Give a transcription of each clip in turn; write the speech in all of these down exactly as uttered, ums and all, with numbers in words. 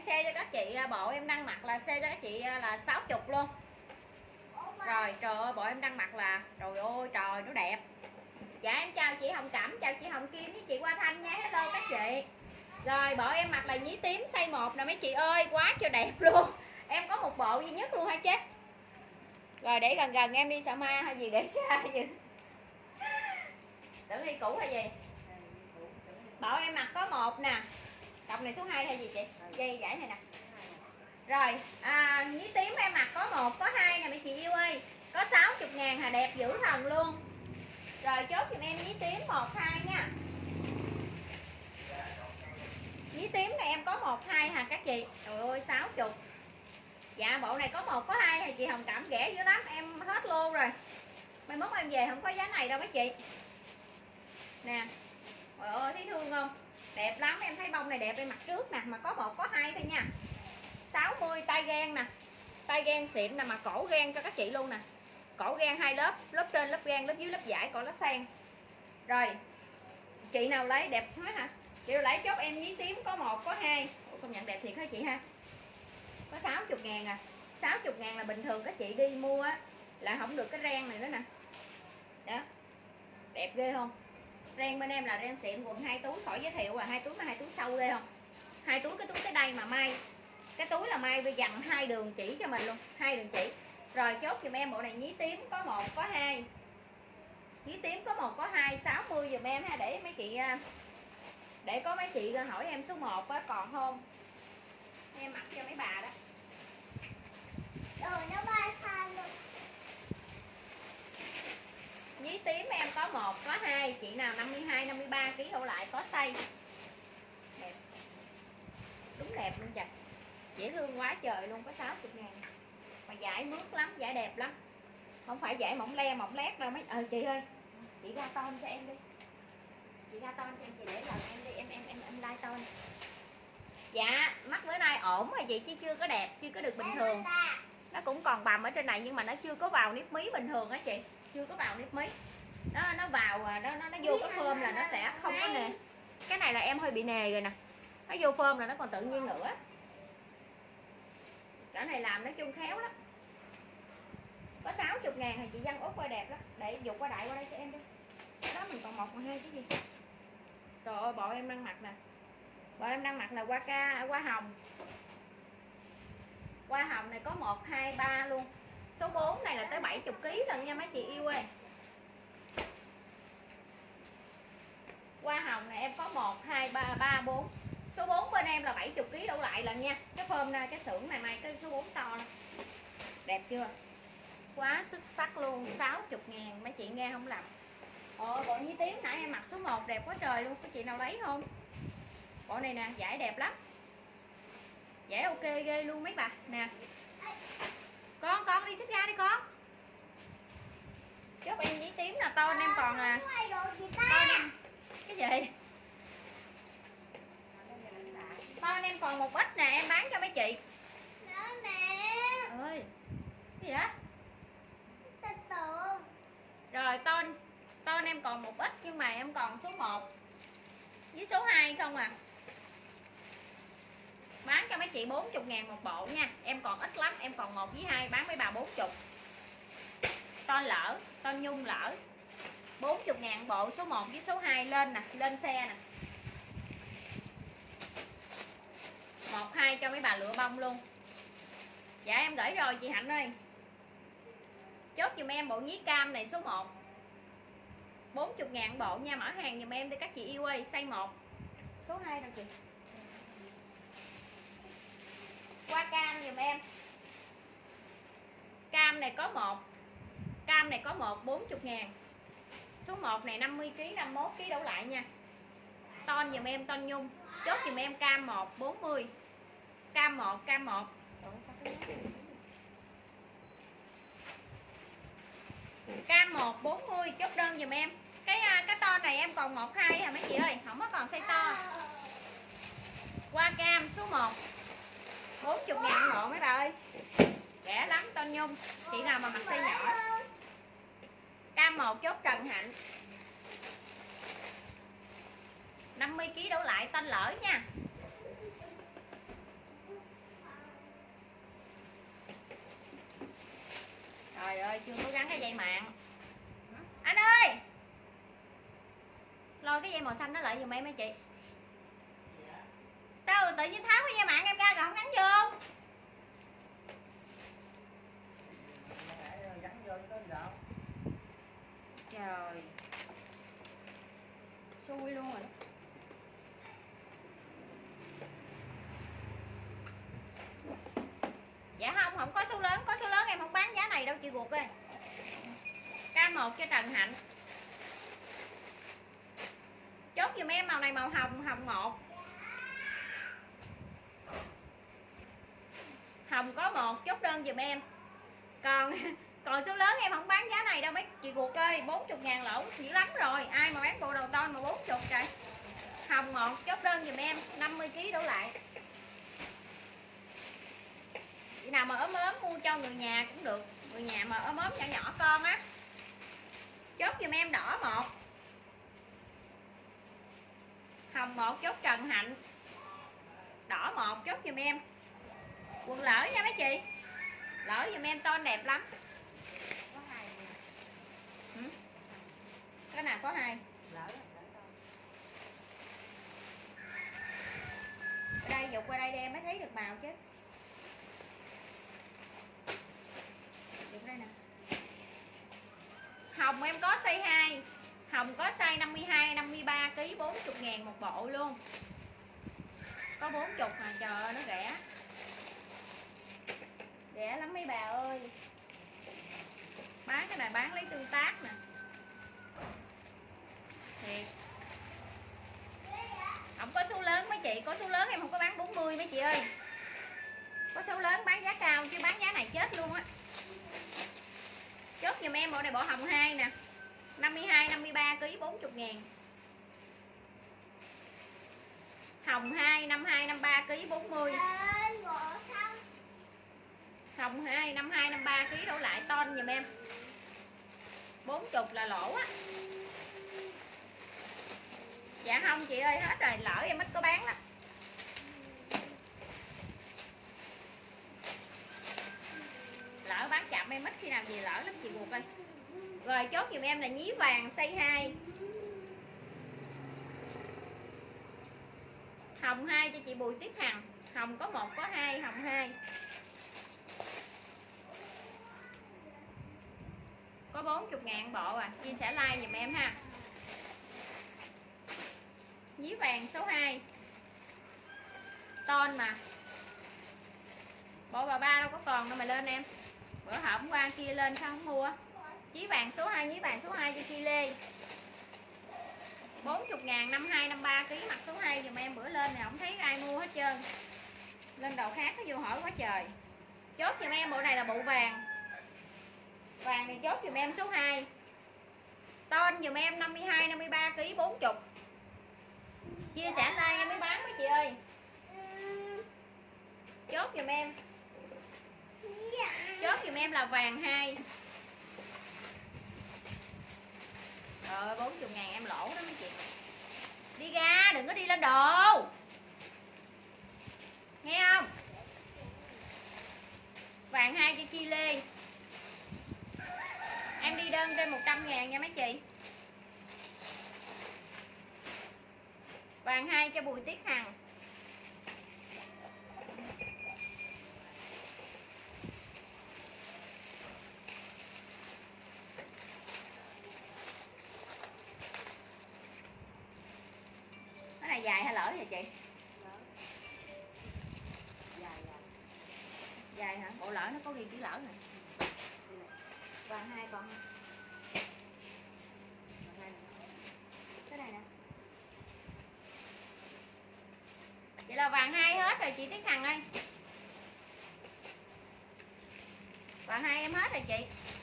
share cho các chị bộ em đang mặc là share cho các chị là sáu mươi luôn. Rồi trời ơi, bộ em đang mặc là trời ơi trời nó đẹp. Dạ em chào chị Hồng Cẩm, chào chị Hồng Kim với chị Hoa Thanh nha. Hello các chị. Rồi bộ em mặc là nhí tím size một nè mấy chị ơi, quá trời đẹp luôn. Em có một bộ duy nhất luôn hả chứ. Rồi để gần gần em đi sợ ma hay gì để xa gì. Tưởng đi cũ hay gì. Bộ em mặc có một nè. Cặp này số hai hay gì chị? Dây giải này nè. Rồi à, nhí tím em mặc có một có hai nè mấy chị yêu ơi. Có sáu mươi ngàn hà, đẹp dữ thần luôn. Rồi chốt giùm em nhí tím một hai nha. Nhí tím này em có một hai hà các chị. Trời ơi sáu mươi. Dạ bộ này có một có hai thì chị Hồng Cẩm rẻ dữ lắm, em hết luôn rồi. Mai mốt em về không có giá này đâu mấy chị. Nè. Trời ơi thấy thương không? Đẹp lắm, em thấy bông này đẹp em mặc trước nè, mà có một có hai thôi nha. sáu mươi tay gan nè. Tay gan xịn nè, mà cổ gan cho các chị luôn nè. Cổ gan hai lớp, lớp trên lớp gan, lớp dưới lớp vải, cổ lá sen. Rồi. Chị nào lấy đẹp hết hả? Chị nào lấy chốt em nhí tím có một có hai. Ủa, công nhận đẹp thiệt hả chị ha? Có sáu mươi ngàn à. sáu mươi ngàn là bình thường các chị đi mua á là không được cái ren này nữa nè. Đó. Đẹp ghê không? Ren bên em là ren xịn, quần hai túi khỏi giới thiệu, là hai túi mà hai túi sâu ghê không? Hai túi, cái túi tới đây mà may. Cái túi là may bây dằn hai đường chỉ cho mình luôn, hai đường chỉ. Rồi chốt giùm em bộ này nhí tím có một có hai. Nhí tím có một có hai, sáu mươi giùm em ha, để mấy chị để có mấy chị hỏi em số một á còn không. Em mặc cho mấy bà đó. Rồi nó bay pha luôn. Nhí tím em có một có hai, chị nào năm mươi hai năm mươi ba ký đổ lại có size. Đẹp. Đúng đẹp luôn chà. Dễ thương quá trời luôn, có sáu mươi ngàn. Mà vải mướt lắm, vải đẹp lắm. Không phải vải mỏng le mỏng lét đâu mấy. Ờ chị ơi. Chị ra ton cho em đi. Chị ra ton cho em, chị để lần em đi, em em em em like ton. Dạ, mắt bữa nay ổn rồi chị chứ chưa có đẹp, chưa có được bình thường. Nó cũng còn bầm ở trên này nhưng mà nó chưa có vào nếp mí bình thường á chị, chưa có vào nếp mí. Nó nó vào nó nó nó vô cái phơm là nó sẽ không có nề. Cái này là em hơi bị nề rồi nè. Nó vô phơm là nó còn tự nhiên nữa. Cái này làm nói chung khéo lắm. Có sáu mươi ngàn thì chị Văn Út coi đẹp lắm. Để dục qua đại qua đây cho em đi. Cái đó mình còn một còn hai cái gì. Trời ơi bộ em đang mặc nè. Bộ em đang mặc là qua ca qua hồng. Qua hồng này có một hai ba luôn. Số bốn này là tới bảy mươi ký lần nha mấy chị yêu ơi. Qua hồng này em có một hai ba ba bốn. Số bốn bên em là bảy mươi ký đổ lại lần nha. Cái phơm ra cái xưởng này mai cái số bốn to lắm. Đẹp chưa? Quá xuất sắc luôn, sáu mươi ngàn mấy chị nghe không lầm. Ồ bộ nhí tím nãy em mặc số một đẹp quá trời luôn, có chị nào lấy không? Bộ này nè, vải đẹp lắm. Vải ok ghê luôn mấy bà. Nè. Con con đi xích ra đi con. Chốt em nhí tím là to em còn à. To em. Cái gì? To em còn một ít nè, em bán cho mấy chị. Đó mẹ. Ơi. Cái gì á? Từ từ. Rồi ton ton em còn một ít nhưng mà em còn số một với số hai không à. Bán cho mấy chị bốn mươi ngàn một bộ nha. Em còn ít lắm, em còn một với hai bán mấy bà bốn mươi. Ton lỡ, ton nhung lỡ. bốn mươi ngàn bộ số một với số hai lên nè, lên xe nè. một hai cho mấy bà lựa bông luôn. Dạ em gửi rồi chị Hạnh ơi. Chốt giùm em bộ nhí cam này số một. bốn mươi ngàn bộ nha, mở hàng giùm em đi các chị yêu ơi, size một. Số hai đâu chị? Qua cam giùm em. Cam này có một. Cam này có một bốn mươi ngàn. Số một này năm mươi ký, năm mươi mốt ký đổ lại nha. Ton giùm em ton nhung. Chốt giùm em cam một bốn mươi. Cam một, cam một. Cam một bốn mươi chốt đơn giùm em. Cái cái to này em còn một hai hả mấy chị ơi, không có còn size to. Qua cam số một. bốn mươi ngàn hộ mấy bà ơi. Rẻ lắm ton nhung. Chị nào mà mặc size nhỏ. Cam một chốt Trần Hạnh. năm mươi ký đổ lại tanh lỡ nha. Trời ơi, chưa có gắn cái dây mạng. Anh ơi, lôi cái dây màu xanh đó lại giùm em mấy chị. Sao tự nhiên tháo cái dây mạng em ra rồi không gắn vô? Trời, xui luôn rồi đó. Dạ không, không có số lớn, có số lớn em không bán giá này đâu chị Guộc ơi. K một cho Trần Hạnh. Chốt giùm em màu này màu hồng, hồng một. Hồng có một, chốt đơn giùm em. Còn còn số lớn em không bán giá này đâu mấy chị Guộc ơi, bốn mươi ngàn lỗ dữ lắm rồi. Ai mà bán bộ đầu ton mà bốn mươi trời. Hồng một, chốt đơn giùm em, năm mươi ki lô đổ lại. Chị nào mà ốm ốm mua cho người nhà cũng được. Người nhà mà ốm ốm nhỏ nhỏ con á. Chốt giùm em đỏ một. Hồng một chốt Trần Hạnh. Đỏ một chốt giùm em. Quần lỡ nha mấy chị. Lỡ giùm em ton đẹp lắm. Có hai. Ừ. Cái nào có hai? Lỡ. Ở đây dục qua đây đi em mới thấy được màu chứ. Dục đây nè. Hồng em có size hai. Hồng có size năm mươi hai, năm mươi ba ký, bốn mươi ngàn một bộ luôn. Có bốn mươi mà trời ơi nó rẻ. Rẻ lắm mấy bà ơi. Bán cái này bán lấy tương tác nè. Thiệt. Không có số lớn mấy chị, có số lớn em không có bán bốn mươi mấy chị ơi. Có số lớn bán giá cao chứ bán giá này chết luôn á. Chốt giùm em bộ này bộ hồng hai nè. năm mươi hai, năm mươi ba ký, bốn mươi ngàn. Hồng hai, năm mươi hai, năm mươi ba ký, bốn mươi. Hồng hai, năm mươi hai, năm mươi ba ký đổ lại ton giùm em. bốn mươi là lỗ á. Dạ không chị ơi, hết rồi, lỡ em ít có bán lắm. Lỡ bán chậm em ít khi nào gì lỡ lắm chị Guộc ơi. Rồi chốt giùm em là nhí vàng size hai. Hồng hai cho chị Bùi Tuyết Hằng. Hồng có một có hai, hồng hai. Có bốn mươi ngàn bộ à. Chia sẻ like giùm em ha. Nhí vàng số hai. Ton mà. Bộ bà ba đâu có còn đâu mà lên em. Bữa hôm qua kia lên sao không mua. Chí vàng số hai, nhí vàng số hai cho Chi Lê. bốn mươi ngàn, năm mươi hai, năm mươi ba ký mặt số hai dùm em. Bữa lên này không thấy ai mua hết trơn. Lên đầu khác nó vô hỏi quá trời. Chốt dùm em bộ này là bộ vàng. Vàng thì chốt dùm em số hai. Ton dùm em năm mươi hai, năm mươi ba ký, bốn mươi. Chia sẻ like em mới bán mấy chị ơi. Chốt dùm em. Chốt dùm em là vàng hai. Rồi bốn mươi ngàn em lỗ đó mấy chị. Đi ra đừng có đi lên đồ. Nghe không? Vàng hai cho Chi Lê. Em đi đơn trên một trăm ngàn nha mấy chị. Vàng hai cho Bùi Tuyết Hằng. Cái này dài hay lỡ vậy chị? Dài dài. Dài hả? Bộ lỡ nó có ghi chữ lỡ nè. Vàng hai còn. Cái này nè. Vậy là vàng hai hết rồi chị Tuyết Hằng ơi. Vàng hai em hết rồi chị.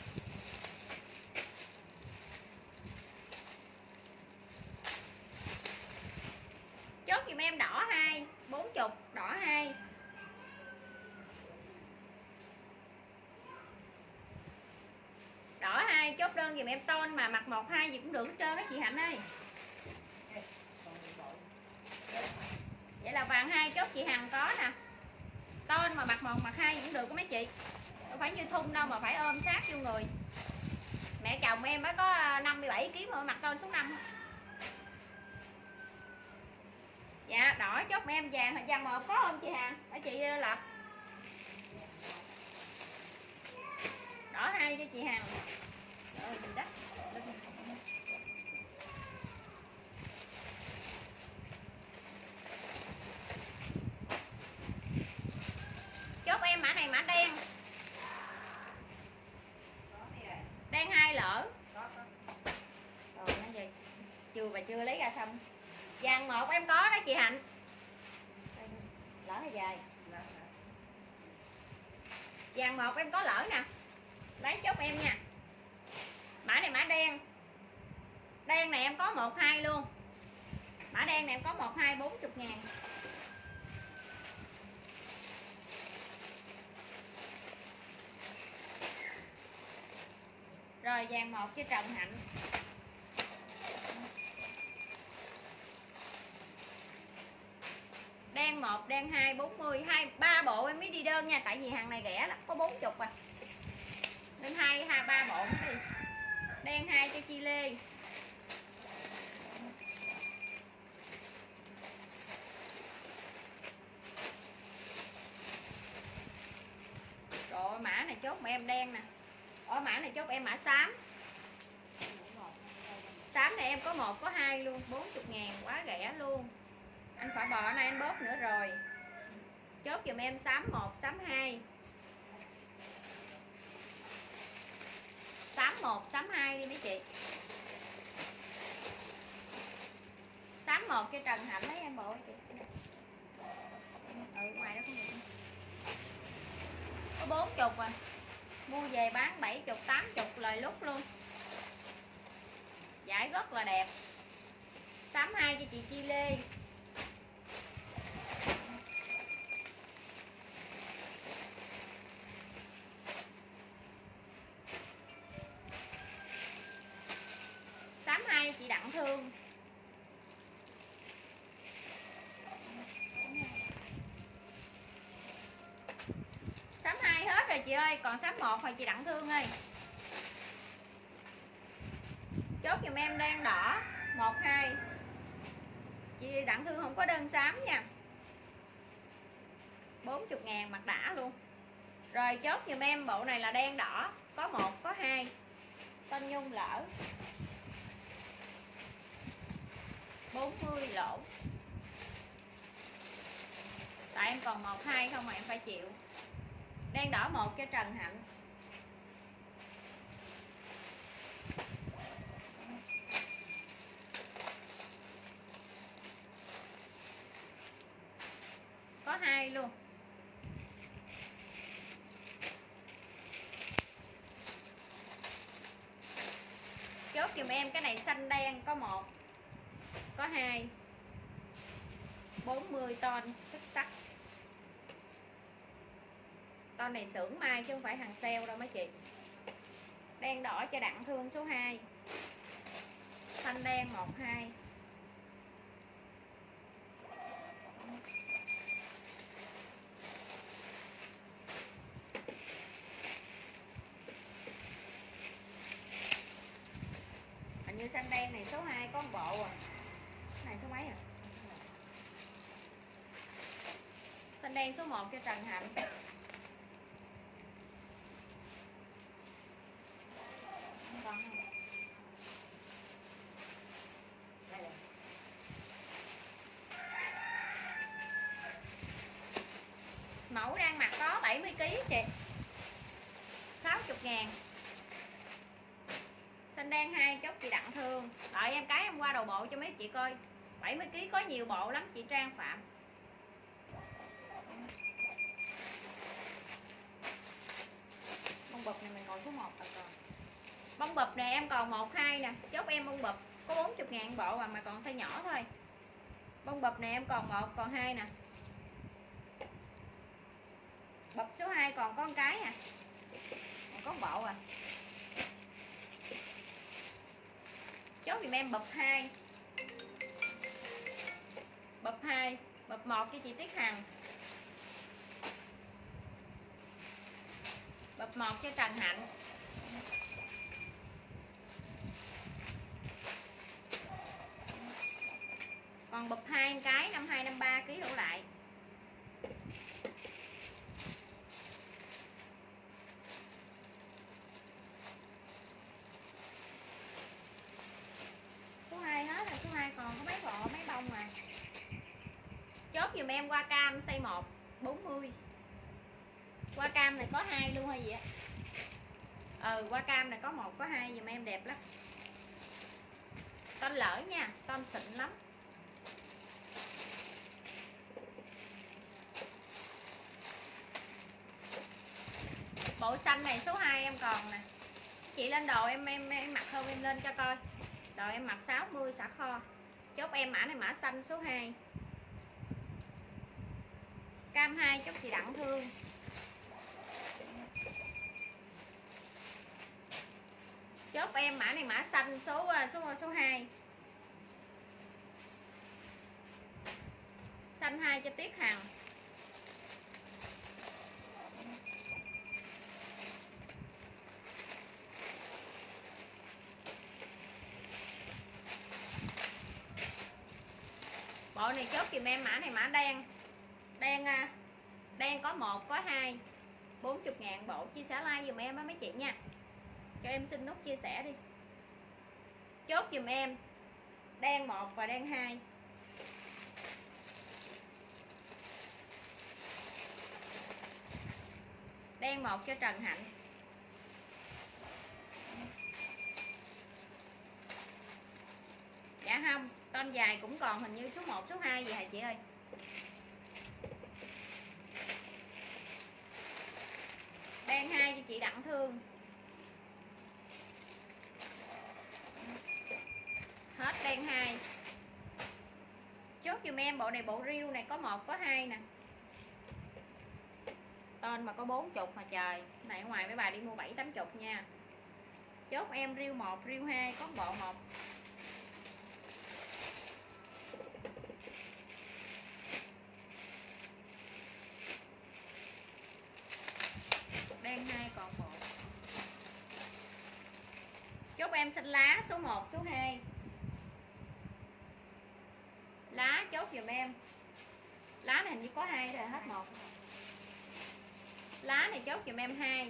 Chốt giùm em đỏ hai, bốn mươi, đỏ hai. Đỏ hai chốt đơn giùm em ton mà mặc một hai gì cũng được hết trơn á chị Hạnh ơi. Vậy là vàng hai chốt chị Hằng có nè. Ton mà mặc một mặc hai cũng được có mấy chị. Không phải như thun đâu mà phải ôm sát vô người. Mẹ chồng em mới có năm mươi bảy ký mà mặc con số năm. Dạ đỏ chốt em vàng vàng một có không chị Hà? Ở chị Lập. Đỏ hai cho chị Hằng. Rồi mình đắt. Chốt em mã này mã đen. Đen hai lỡ. Rồi nó gì? Chưa và chưa lấy ra xong. Vàng một em có đó chị Hạnh. Lỡ hay dài. Vàng một em có lỡ nè. Lấy chốt em nha. Mã này mã đen. Đen này em có một hai luôn. Mã đen này em có một hai bốn mươi ngàn. Rồi vàng một cho Trần Hạnh. Đen một, đen hai, bốn mươi, hai, ba bộ em mới đi đơn nha. Tại vì hàng này rẻ lắm, có bốn mươi à. Nên hai, hai, ba bộ đi. Đen hai cho Chi Lê. Rồi mã này chốt mà em đen nè. Ở mã này chốt em mã xám. Xám này em có một có hai luôn, bốn mươi ngàn quá rẻ luôn. Anh phải bò này anh bóp nữa rồi. Chốt giùm em xám một, xám hai. Xám một, xám hai đi mấy chị. Xám một cho Trần Hạnh lấy em bộ chị. Ừ ngoài đó không được. Có bốn chục à. Mua về bán bảy chục, tám chục lời lúc luôn. Giải rất là đẹp. Xám hai cho chị Chi Lê. Xám hai chị Đặng Thương. Xám hai hết rồi chị ơi, còn xám một thôi chị Đặng Thương ơi. Chốt giùm em đen đỏ một hai. Chị Đặng Thương không có đơn xám nha. bốn mươi ngàn mặt đã luôn. Rồi chốt giùm em bộ này là đen đỏ, có một có hai. Tên Nhung lỡ. bốn mươi lỗ. Tại em còn một hai không mà em phải chịu. Đen đỏ một cho Trần Hạnh. Có hai luôn. Chốt giùm em cái này xanh đen có một có hai. bốn mươi ton xuất sắc. Ton này xưởng mai chứ không phải hàng sale đâu mấy chị. Đen đỏ cho Đặng Thương số hai. Xanh đen một hai. Hình như xanh đen này số hai có một bộ à. Cái này số mấy à? Xanh đen số một cho Trần Hạnh. Còn không? Mẫu đang mặc có bảy mươi ký chị. sáu mươi ngàn. Xanh đen hai chốt chị Đặng Thương. Đợi em cái em qua đầu bộ cho mấy chị coi. bảy mươi ký có nhiều bộ lắm chị Trang Phạm. Bông bụp này mình còn số một rồi. Bông bụp này em còn một hai nè. Chốt em bông bụp có bốn mươi ngàn bộ mà, mà còn size nhỏ thôi. Bông bụp này em còn một còn hai nè. Bụp số hai còn có một cái à. Còn có một bộ à. Chốt giùm em bụp hai. Bụp hai, bụp một cho chị Tiết Hằng. Bập một cho Trần Hạnh. Còn bập hai cái năm hai năm ba ký đổ lại. Số hai hết rồi, số hai còn có mấy bộ mấy bông mà. Chốt giùm em qua cam size một bốn mươi. Qua cam này có hai luôn hay gì á? Ừ, qua cam này có một có hai giùm em đẹp lắm. Ton lỡ nha, ton xịn lắm. Bộ xanh này số hai em còn nè. Chị lên đồ em em em mặc không, em lên cho coi. Đồ em mặc sáu mươi xả kho. Chốt em mã này mã xanh số hai. Cam hai chốt chị Đặng Thương. Chốt em mã này mã xanh số số số hai. Xanh hai cho Tuyết Hằng. Bộ này chốt kìm em mã này mã đen. Đen đen có một có hai. bốn mươi ngàn bộ, chia sẻ like dùm em á mấy chị nha. Cho em xin nút chia sẻ đi. Chốt dùm em đen một và đen hai. Đen một cho Trần Hạnh. Dạ không, ton dài cũng còn hình như số một, số hai vậy hả chị ơi. Đen hai cho chị Đặng Thương. Hết đen hai. Chốt giùm em bộ này bộ riêu này có một có hai nè. Tên mà có bốn chục mà trời. Này ở ngoài mấy bà đi mua bảy tám chục nha. Chốt em riêu một, riêu hai có bộ một. Đen hai còn một. Chốt em xanh lá số một, số hai. Lá chốt giùm em. Lá này hình như có hai rồi, hết một. Lá này chốt giùm em hai.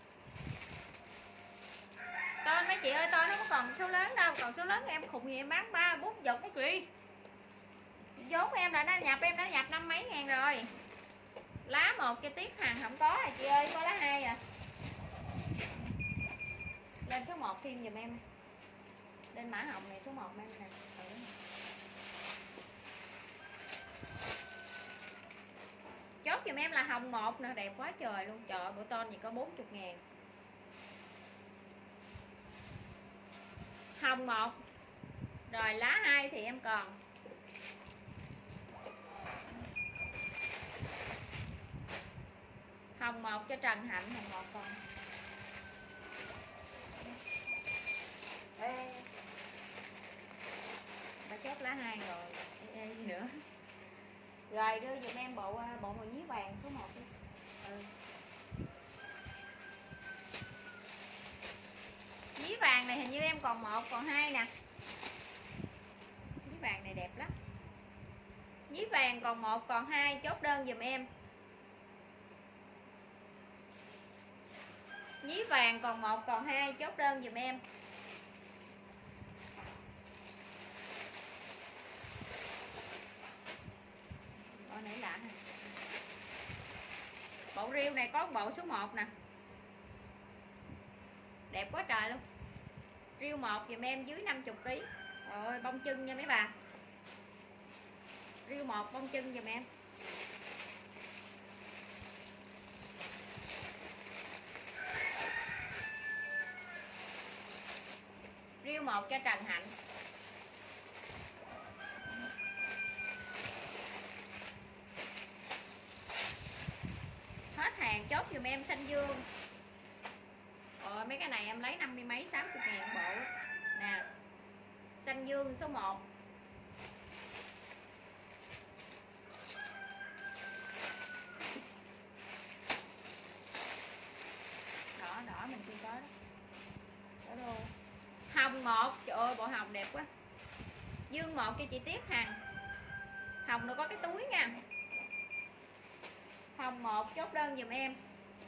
Ton mấy chị ơi, ton nó có còn số lớn đâu, còn số lớn em khùng gì em bán ba bốn chục mấy chị. Vốn em là nó nhập em đã nhập năm mấy ngàn rồi. Lá một cho Tiết Hằng không có à chị ơi, có lá hai à. Lên số một thêm giùm em. Lên mã hồng này số một em nè. Chốt giùm em là hồng một nè, đẹp quá trời luôn. Trời ơi, bộ ton gì có bốn mươi ngàn. Hồng một. Rồi lá hai thì em còn. Hồng một cho Trần Hạnh, hồng một còn. Ê. Đã chốt lá hai rồi. Ê, ê, gì nữa. Rồi đưa giùm em bộ bộ màu nhí vàng số một đi. Ừ. Nhí vàng này hình như em còn một còn hai nè. Nhí vàng này đẹp lắm. Nhí vàng còn một còn hai, chốt đơn giùm em. Nhí vàng còn một còn hai, chốt đơn giùm em. Bộ này lạ nè. Bộ riêu này có bộ số một nè. Đẹp quá trời luôn. Riêu một giùm em dưới năm mươi ký. Rồi bông chân nha mấy bà. Riêu một bông chân giùm em. Riêu một cho Trần Hạnh. Hết hàng chốt giùm em xanh dương. Rồi mấy cái này em lấy năm mươi mấy sáu mươi ngàn bộ nè. Xanh dương số một. bộ hồng đẹp quá. Dương một cho chị Tiết Hằng. Hồng nó có cái túi nha. Hồng một chốt đơn giùm em.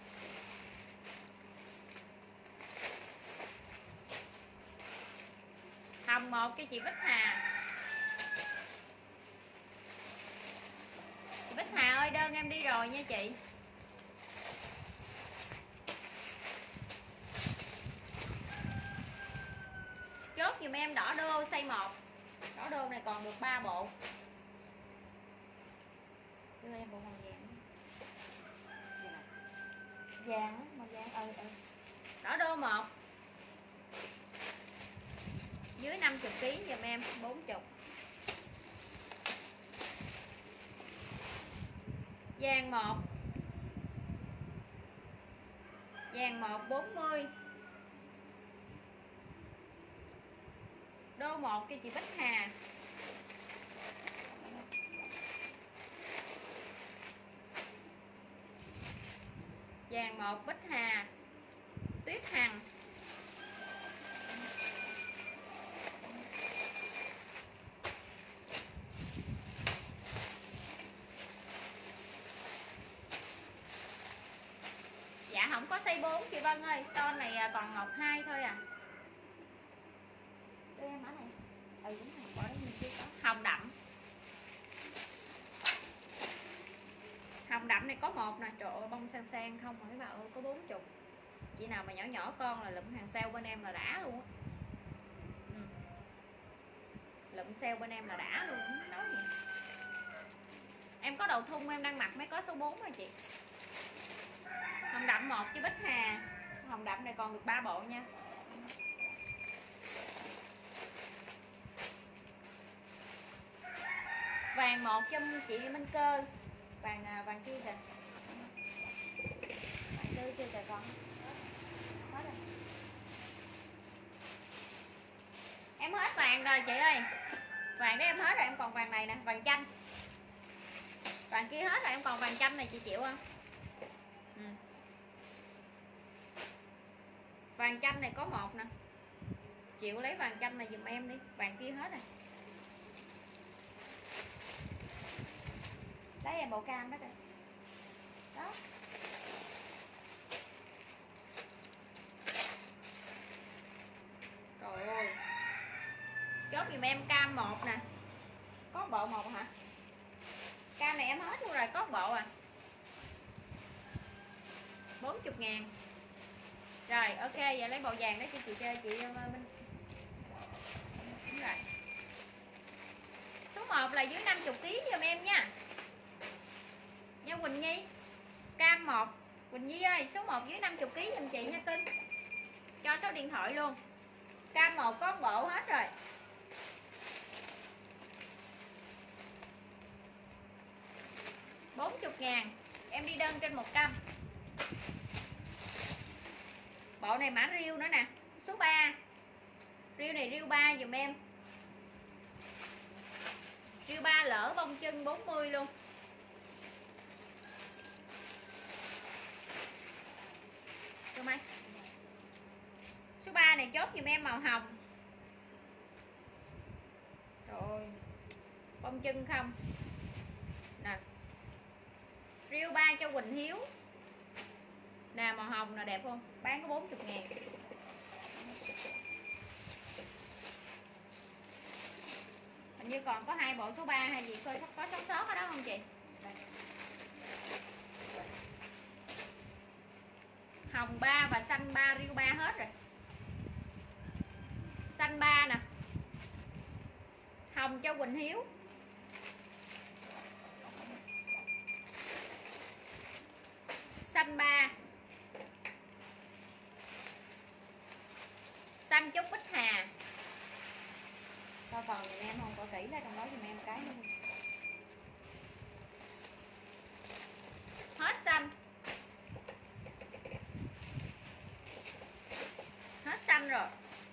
Hồng một cho chị Bích Hà. Chị Bích Hà ơi, đơn em đi rồi nha chị. Chốt giùm em đỏ đô size một. Đỏ đô này còn được ba bộ. Đưa em bộ màu vàng. Vàng á, màu vàng ừ ừ. Đỏ đô một. Dưới năm mươi ký giùm em bốn mươi. Vàng một. Vàng một bốn mươi. Đô một cho chị Bích Hà. Vàng một Bích Hà. Tuyết Hằng. Dạ không có size bốn chị Vân ơi, con này còn một hai thôi à. Đưa em ở này. Ừ đúng rồi, bỏ đây chưa có. Hồng đậm. Hồng đậm này có một nè, trời ơi bông sang sang không mà mấy bà ơi, có bốn chục. Chị nào mà nhỏ nhỏ con là lụm hàng sale bên em là đã luôn á. Ừ. Lụm sale bên em là đã luôn, nói gì. Em có đầu thun em đang mặc mới có số bốn rồi chị. Hồng đậm một chứ Bích Hà. Hồng đậm này còn được ba bộ nha. Vàng một cho chị Minh Cơ. Vàng vàng kia kìa. Vàng tươi kia kìa con. Hết rồi. Em hết vàng rồi chị ơi. Vàng đó em hết rồi, em còn vàng này nè, vàng chanh. Vàng kia hết rồi, em còn vàng chanh này chị chịu không? Ừ. Vàng chanh này có một nè. Chịu lấy vàng chanh này giùm em đi. Vàng kia hết rồi. Lấy em bộ cam đó kìa. Đó. Trời ơi. Chốt giùm em cam một nè. Có bộ một hả? Cam này em hết luôn rồi, có bộ à. bốn mươi ngàn. Rồi ok, giờ lấy bộ vàng đó cho chị chơi chị Minh. Đúng rồi. Số một là dưới năm mươi ký giùm em nha. Nha Quỳnh Nhi. Cam một. Quỳnh Nhi ơi, số một dưới năm mươi ký giùm chị nha Tinh. Cho số điện thoại luôn. Cam một có bộ hết rồi. bốn mươi ngàn. Em đi đơn trên một trăm. Bộ này mã riêu nữa nè. Số ba. Riêu này riêu ba dùm em. Riêu ba lỡ bông chân bốn mươi luôn. Được mai. Số ba này chốt dùm em màu hồng. Trời ơi. Bông chân không. Nè. Riêu ba cho Quỳnh Hiếu. Nè màu hồng là đẹp không? Bán có bốn mươi ngàn. Hình như còn có hai bộ số ba hay gì coi có sống sót ở đó không chị? Đây. Hồng ba và xanh ba, riêu ba hết rồi. Xanh ba nè. Hồng cho Quỳnh Hiếu. Xanh ba. Xanh chúc Bích Hà. Coi còn giùm em không, có kỹ ra trong đó giùm em cái luôn. Hết xanh. Hết xanh rồi.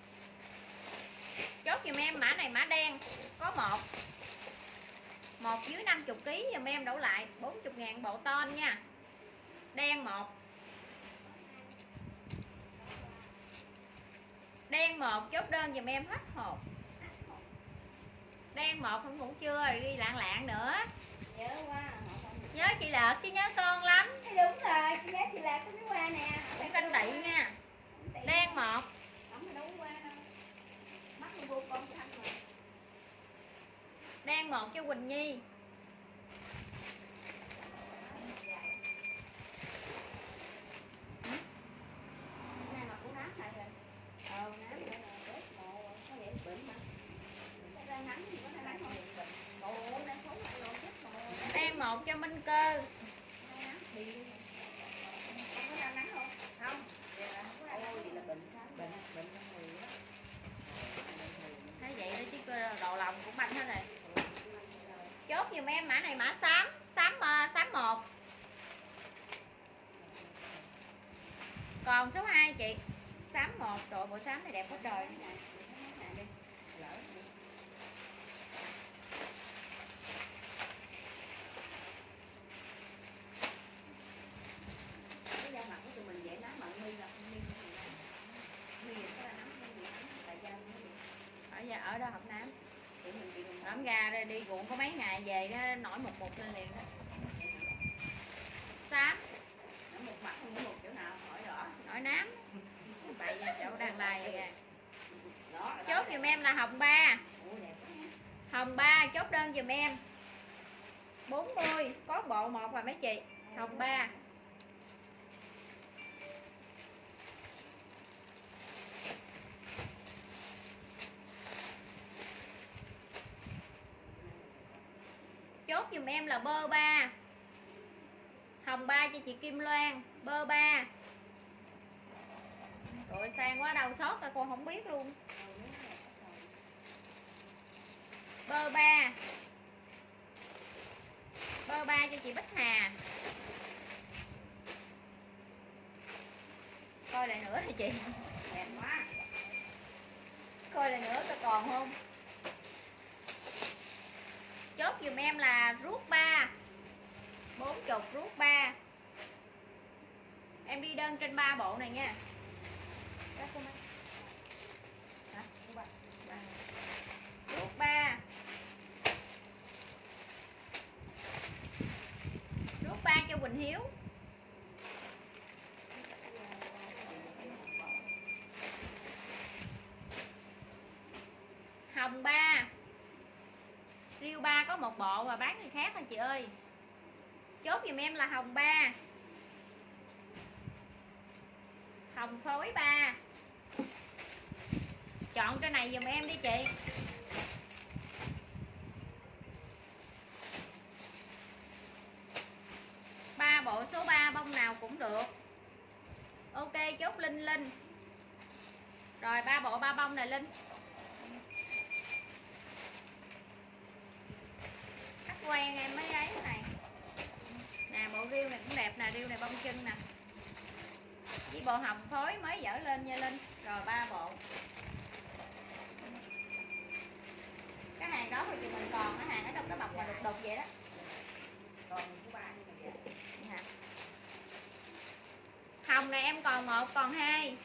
Chốt giùm em mã này mã đen. Có một. Một dưới năm mươi ký giùm em đổ lại bốn mươi ngàn bộ ton nha. Đen một. Đen một chốt đơn giùm em hết hộp. Đen một không ngủ chưa rồi đi lạng lạng nữa. Nhớ quá. Nhớ chị Lợt chứ nhớ con lắm. Thì đúng rồi, chị nhớ chị Lạc có cái qua nè. Đừng canh tị nha. Đen một. Không có đúng qua đâu. Mắt đi vô con thanh rồi. Đen một cho Quỳnh Nhi. Nay mà cũng nát lại rồi. Ờ, nát rồi. Bếp mồ, có vẻ bệnh mà. Ra nắng thì có nắng không? Ồ, đang sống lại rồi, chết mồ. Đen một cho Minh Cơ. Không có ra nắng không? Không. Vậy là không có ra nắng. Ôi, vậy là bệnh sao? Bệnh, bệnh trong người đó. Thấy vậy đó chứ đồ lòng cũng banh hết rồi. Chốt giùm em mã này mã xám, xám xám một. Còn số hai chị. Xám một, trời bộ xám này đẹp quá trời. Cái da mặt của tụi mình dễ nắng mận mi là không mi. Mi vậy có ra nắng không? Tại da nó vậy. Ở giờ ở đó học nám. Tụi mình bị đồng Ẩm ra đi, đi ruộng có mấy ngày về đó nổi một một lên liền đó. Xám. nó một mặt không có một chỗ nào hỏi rõ. Nổi nám. Vậy là chỗ đang lai vậy kìa. Đó, Chốt giùm em là hồng ba. Ủa, đẹp quá. Hồng ba chốt đơn giùm em. bốn mươi, có bộ một và mấy chị. Hồng ba. Chốt giùm em là bơ ba. Hồng ba cho chị Kim Loan. Bơ ba. Rồi sang quá đâu sót ta con không biết luôn. Bơ ba. Bơ ba cho chị Bích Hà. Coi lại nữa thì chị. Đẹp quá. Coi lại nữa coi còn không. Chốt giùm em là rút ba. bốn mươi rút ba. Em đi đơn trên ba bộ này nha. Rút ba. Rút ba cho Quỳnh Hiếu. Hồng ba. Riêu ba có một bộ và bán người khác thôi chị ơi. Chốt giùm em là hồng ba. Hồng phối ba. Chọn cái này giùm em đi chị. Ba bộ số ba bông nào cũng được. Ok chốt Linh Linh. Rồi ba bộ ba bông này Linh. Cắt quen em mới ấy này. Nè bộ riêu này cũng đẹp nè, riêu này bông chân nè. Với bộ hồng phối mới dở lên nha Linh. Rồi ba bộ. Cái hàng đó thì mình còn, cái hàng ở trong cái bọc mà đục đục vậy đó. Còn số ba như vậy. Dạ. Hồng này em còn một còn hai.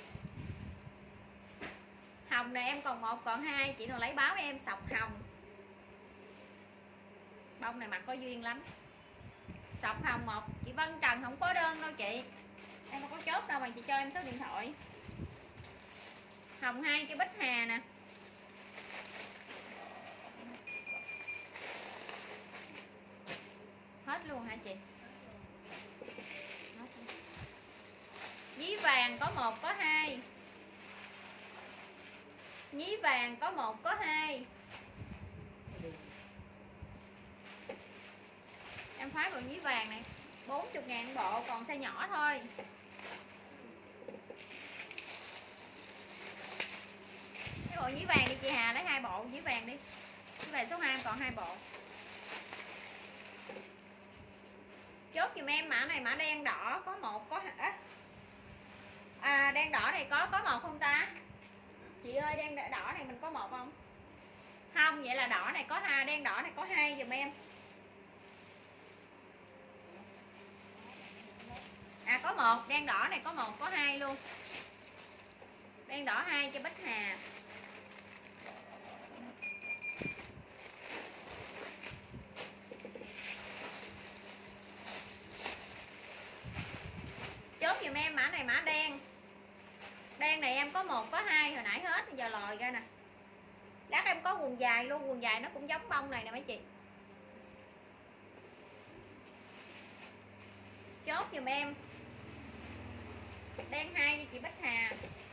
Hồng này em còn một còn hai, chị nào lấy báo em sọc hồng. Bông này mặc có duyên lắm. Sọc hồng một, chị Vân Trần không có đơn đâu chị. Em không có chốt đâu mà chị cho em số điện thoại. Hồng hai cho Bích Hà nè. Hết luôn hả chị? Hết luôn. Nhí vàng có một có hai. Nhí vàng có một có hai. Em phái bộ nhí vàng này bốn mươi ngàn bộ, còn size nhỏ thôi. Cái bộ nhí vàng đi chị Hà, lấy hai bộ nhí vàng đi. Nhí vàng số hai còn hai bộ. Chốt giùm em mã này mã đen đỏ có một có à, à đen đỏ này có có một không ta? Chị ơi đen đỏ này mình có một không? Không, vậy là đỏ này có hai, đen đỏ này có hai giùm em. À có một, đen đỏ này có một có hai luôn. Đen đỏ hai cho Bích Hà. Chốt giùm em mã này mã đen. Đen này em có một có hai, hồi nãy hết giờ lòi ra nè. Lát em có quần dài luôn, quần dài nó cũng giống bông này nè mấy chị. Chốt giùm em. Đen hai cho chị Bích Hà.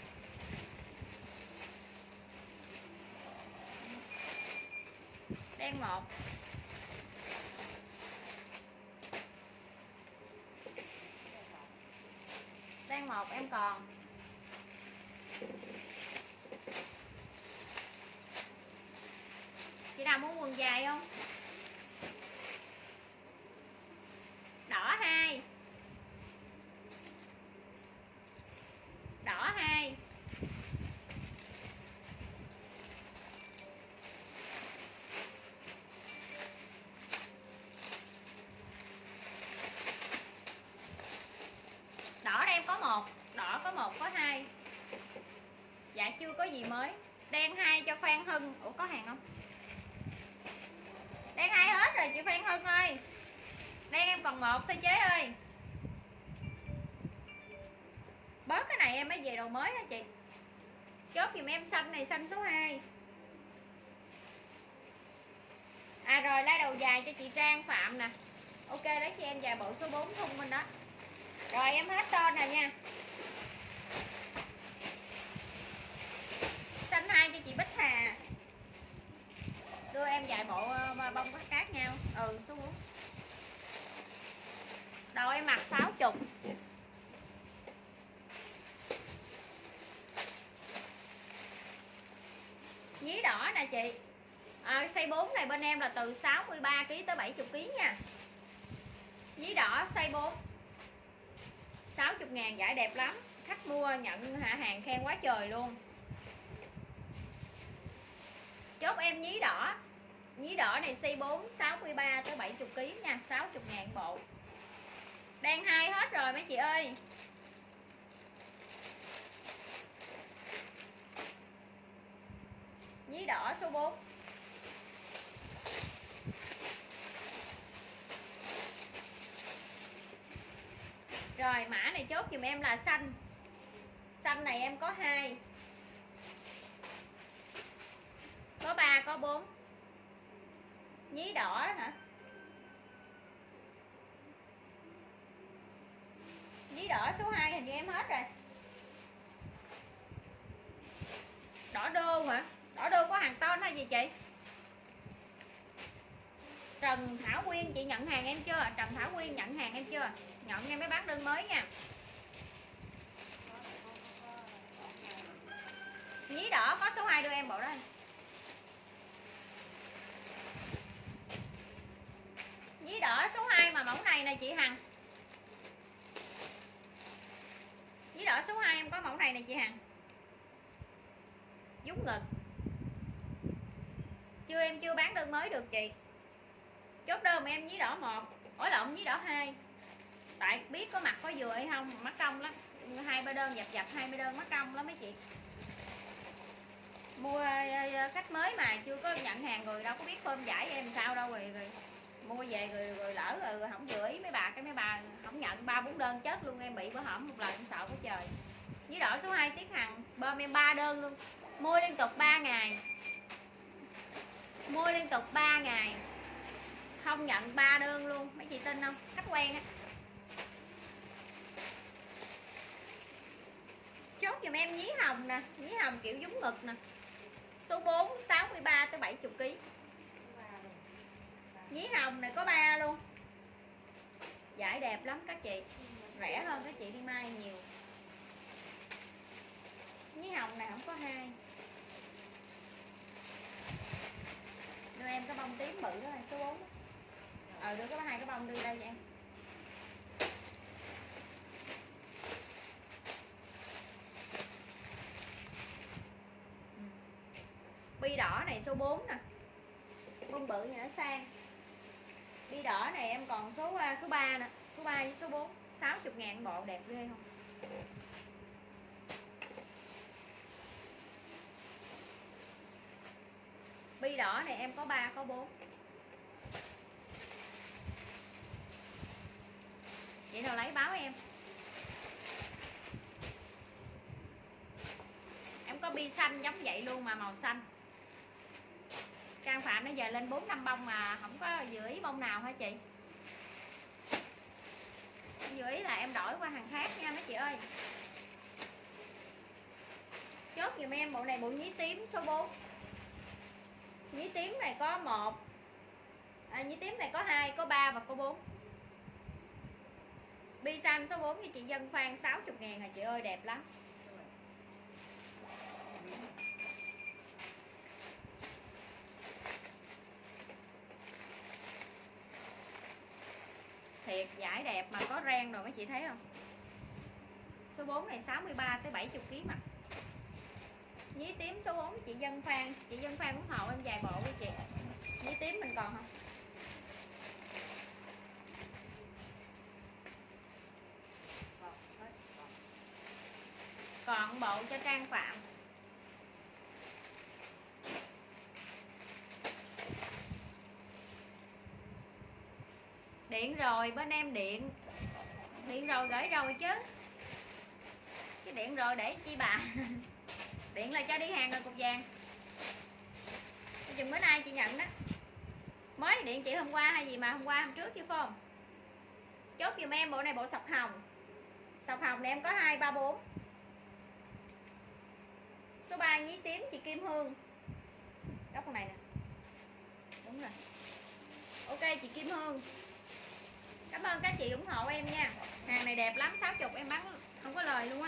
Đen một. Đen một em còn. Chị nào muốn quần dài không? Đỏ hai. Đỏ hai. Đỏ em có một, đỏ có một có hai. Dạ chưa có gì mới. Đen hai cho Phan Hưng. Ủa có hàng không? Đen hai hết rồi chị Phan Hưng ơi. Đen em còn một thôi chế ơi. Bớt cái này em mới về đồ mới hả chị. Chốt giùm em xanh này, xanh số hai. À rồi lai đầu dài cho chị Trang Phạm nè. Ok lấy cho em dài bộ số bốn thun bên đó. Rồi em hết tên rồi nha. Xanh hai cho chị Bích Hà. Đưa em dài bộ bông có cát nhau. Ừ số bốn. Đầu em mặc sáu mươi. Nhí đỏ nè chị. À, size bốn này bên em là từ sáu mươi ba ki lô gam tới bảy mươi ki lô gam nha. Nhí đỏ size bốn. sáu mươi ngàn giải đẹp lắm. Khách mua nhận hạ hàng khen quá trời luôn. Chốt em nhí đỏ. Nhí đỏ này size bốn, sáu mươi ba tới bảy mươi ki lô gam nha, sáu mươi ngàn bộ. Đen hai hết rồi mấy chị ơi. Nhí đỏ số bốn. Rồi mã này chốt giùm em là xanh. Xanh này em có hai. Có ba, có bốn. Nhí đỏ đó hả? Nhí đỏ số hai hình như em hết rồi. Đỏ đô hả? Đỏ đô có hàng ton hay gì chị? Trần Thảo Quyên chị nhận hàng em chưa? Trần Thảo Quyên nhận hàng em chưa? Nhận em mới bán đơn mới nha. Nhí đỏ có số hai đưa em bộ đó. Nhí đỏ số hai mà mẫu này nè chị Hằng. Nhí đỏ số hai em có mẫu này nè chị Hằng. Dúng ngực. Chưa em chưa bán đơn mới được chị. Chốt đơn em nhí đỏ một. Ủa lộn nhí đỏ hai. Tại biết có mặt có vừa hay không, mắc công lắm. Hai ba đơn dập dập hai ba đơn mắc công lắm mấy chị. Mua khách mới mà chưa có nhận hàng rồi đâu có biết phơm giải em sao đâu rồi, rồi mua về rồi, rồi lỡ rồi, rồi không vừa ý mấy bà, cái mấy bà không nhận ba bốn đơn chết luôn. Em bị bữa hổm một lần em sợ quá trời. Với đỏ số hai Tiết Hằng bơm em ba đơn luôn. Mua liên tục ba ngày. Mua liên tục ba ngày. Không nhận ba đơn luôn. Mấy chị tin không? Khách quen á. Chốt giùm em nhí hồng nè. Nhí hồng kiểu dúng ngực nè. Số bốn, sáu mươi ba tới bảy mươi ki lô gam. Nhí hồng này có ba luôn. Giải đẹp lắm các chị. Rẻ hơn các chị đi mai nhiều. Nhí hồng này không có hai. Đưa em cái bông tím bự đó là số bốn. Ờ đưa có hai cái bông đưa đây cho em. Bi đỏ này số bốn nè. Bông bự này nó sang. Bi đỏ này em còn số số ba nè, số ba với số bốn, sáu mươi ngàn bộ đẹp ghê không? bi đỏ này em có ba có bốn. Chị nào lấy báo em. Em có bi xanh giống vậy luôn mà màu xanh. Trang Phạm nó giờ lên bốn năm bông mà không có dự ý bông nào hả chị? Dự ý là em đổi qua hàng khác nha mấy chị ơi. Chốt giùm em bộ này bộ nhí tím số bốn. Nhí tím này có một à, nhí tím này có hai, có ba và có bốn. Bi xanh số bốn cho chị Dân Phan sáu mươi ngàn à chị ơi, đẹp lắm. Thiệt vải đẹp mà có ren rồi mấy chị thấy không? Số bốn này sáu mươi ba tới bảy mươi ki lô gam mặt. Nhí tím số bốn chị Dân Phan, chị Dân Phan ủng hộ em vài bộ đi chị. Nhí tím mình còn không? Còn bộ cho Trang Phạm. Điện rồi, bên em điện. Điện rồi gửi rồi chứ. Cái điện rồi để chi bà. Điện là cho đi hàng rồi cục vàng. Chừng bữa nay chị nhận đó. Mới điện chị hôm qua hay gì mà hôm qua hôm trước chứ phải không? Chốt giùm em bộ này bộ sọc hồng. Sọc hồng này em có hai ba bốn. Số ba nhí tím chị Kim Hương. Góc con này nè. Đúng rồi. Ok chị Kim Hương. Cảm ơn các chị ủng hộ em nha. Hàng này đẹp lắm, sáu mươi em bán không có lời luôn á.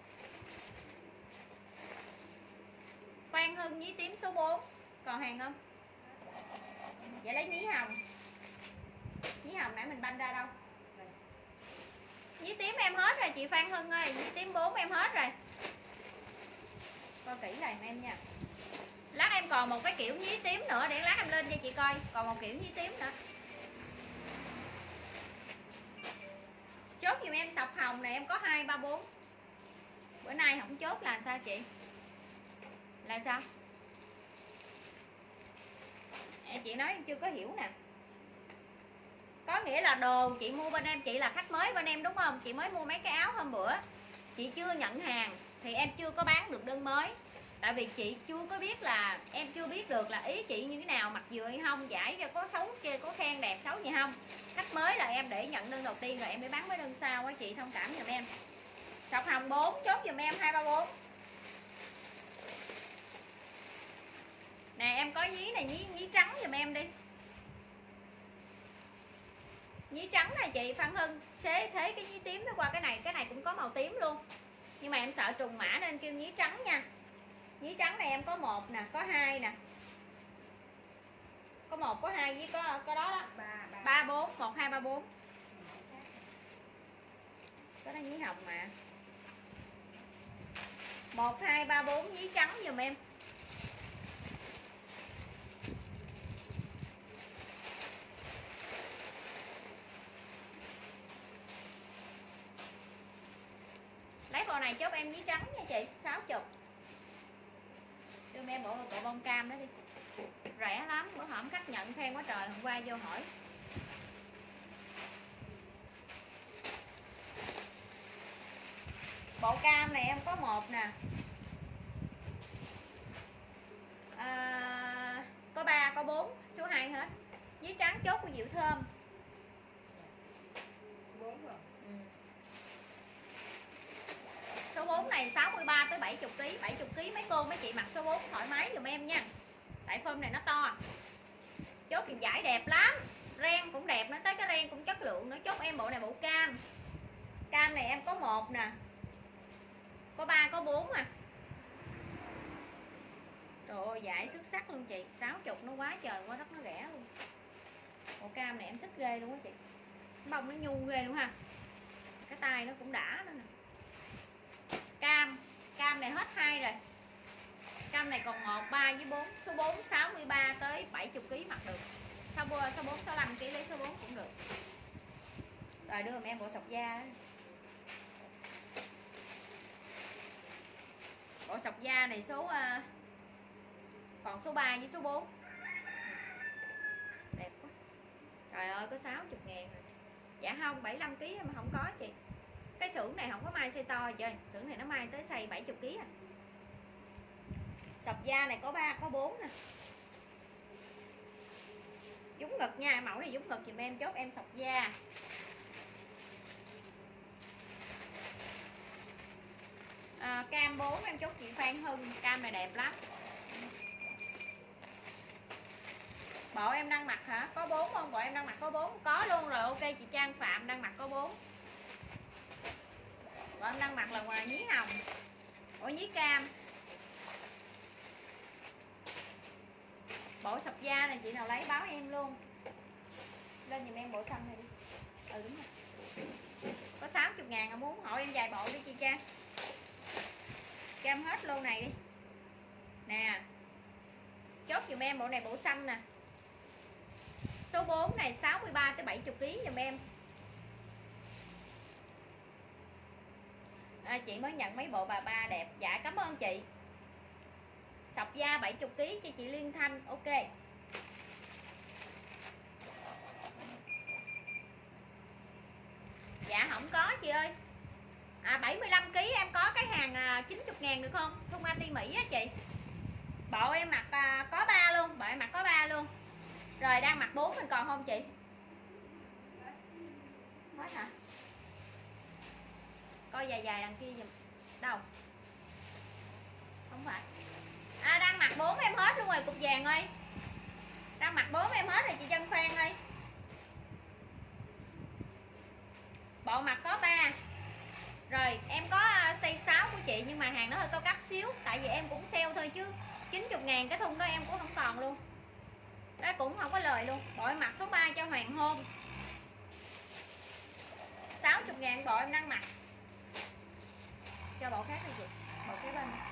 Phan Hưng nhí tím số bốn. Còn hàng không? Vậy lấy nhí hồng. Nhí hồng nãy mình banh ra đâu? Nhí tím em hết rồi chị Phan Hưng ơi. Nhí tím bốn em hết rồi. Coi kỹ này em nha. Lát em còn một cái kiểu nhí tím nữa. Để lát em lên cho chị coi. Còn một kiểu nhí tím nữa. Chốt giùm em sọc hồng này em có hai ba bốn. Bữa nay không chốt là sao chị? Là sao? À, chị nói em chưa có hiểu nè. Có nghĩa là đồ chị mua bên em, chị là khách mới bên em đúng không? Chị mới mua mấy cái áo hôm bữa. Chị chưa nhận hàng thì em chưa có bán được đơn mới. Tại vì chị chưa có biết là em chưa biết được là ý chị như thế nào, mặc vừa hay không, giải ra có xấu kia, có khen đẹp xấu gì không. Khách mới là em để nhận đơn đầu tiên rồi em mới bán mấy đơn sau á chị, thông cảm giùm em. Sọc hồng bốn chốt giùm em hai ba bốn. Nè em có nhí này, nhí nhí trắng giùm em đi. Nhí trắng này chị Phan Hưng, xế thế cái nhí tím nó qua cái này, cái này cũng có màu tím luôn. Nhưng mà em sợ trùng mã nên kêu nhí trắng nha. Nhí trắng này em có một nè, có hai nè. Có một, có hai với có có đó đó. ba bốn, một hai ba bốn. Có đó nhí hồng mà. một hai ba bốn nhí trắng giùm em. Lấy bộ này chốt em nhí trắng nha chị, sáu mươi. Đưa em bộ bộ bông cam đó đi. Rẻ lắm, bữa hổm khách nhận khen quá trời, hôm qua vô hỏi. Bộ cam này em có một nè. À, có ba, có bốn, số hai hết. Nhí trắng chốt của Diệu Thơm. bốn rồi. Ừ. Số bốn này sáu mươi ba tới bảy mươi ki lô gam, bảy mươi ki lô gam mấy cô mấy chị mặc số bốn thoải mái giùm em nha. Tại phơm này nó to. Chốt kiểu vải đẹp lắm. Ren cũng đẹp, nó tới cái ren cũng chất lượng nữa. Chốt em bộ này bộ cam. Cam này em có một nè. Có ba, có bốn à. Trời ơi, vải xuất sắc luôn chị. sáu mươi nó quá trời, quá đất nó rẻ luôn. Bộ cam này em thích ghê luôn á chị. Bông nó nhu ghê luôn ha. Cái tay nó cũng đã nữa nè. Cam, cam này hết hai rồi. Cam này còn một, ba với bốn. Số bốn sáu mươi ba tới bảy mươi ki lô gam mặc được. Số bốn, số bốn sáu mươi lăm ki lô gam lấy số bốn cũng được. Rồi đưa em bộ sọc da đó. Bộ sọc da này số uh, còn số ba với số bốn. Trời ơi có sáu mươi ngàn rồi. Dạ không, bảy mươi lăm ký mà không có chị. Cái xưởng này không có may size to chơi. Xưởng này nó may tới size bảy mươi ký à. Sọc da này có ba có bốn nè. Dúng ngực nha, mẫu này dúng ngực giùm em, chốt em sọc da. À, cam bốn em chốt chị Phan Hưng, cam này đẹp lắm. Bộ em đang mặc hả? Có bốn không? Bộ em đang mặc có bốn? Có luôn rồi, ok chị Trang Phạm đang mặc có bốn. Bộ em đang mặc là ngoài nhí hồng. Ủa nhí cam. Bộ sọc da này chị nào lấy báo em luôn. Lên giùm em bộ xanh này đi. Ừ đúng rồi. Có sáu mươi ngàn à, muốn hỏi em vài bộ đi chị Trang. Cam hết luôn này đi. Nè. Chốt giùm em bộ này bộ xanh nè. Số bốn này sáu mươi ba tới bảy mươi ký giùm em. À, chị mới nhận mấy bộ bà ba đẹp. Dạ cảm ơn chị. Sọc da bảy mươi ký cho chị Liên Thanh. Ok. Dạ không có chị ơi. À bảy mươi lăm ký em có cái hàng à, chín mươi ngàn được không? Thun anti Mỹ á chị. Bộ em mặc à, có ba luôn. Bộ em mặc có ba luôn. Rồi đang mặc bốn mình còn không chị? Hết hả? Coi dài dài đằng kia giùm. Đâu? Không phải. À đang mặc bốn em hết luôn rồi cục vàng ơi. Đang mặc bốn em hết rồi chị Trân Phan ơi. Bộ mặt có ba. Rồi em có size sáu của chị nhưng mà hàng nó hơi cao cấp xíu. Tại vì em cũng sale thôi chứ chín mươi ngàn cái thun đó em cũng không còn luôn. Đó cũng không có lời luôn. Bộ em mặc số ba cho hoàng hôn. sáu mươi ngàn bộ em đang mặc. Cho bộ khác đi chị. Bộ kế bên này.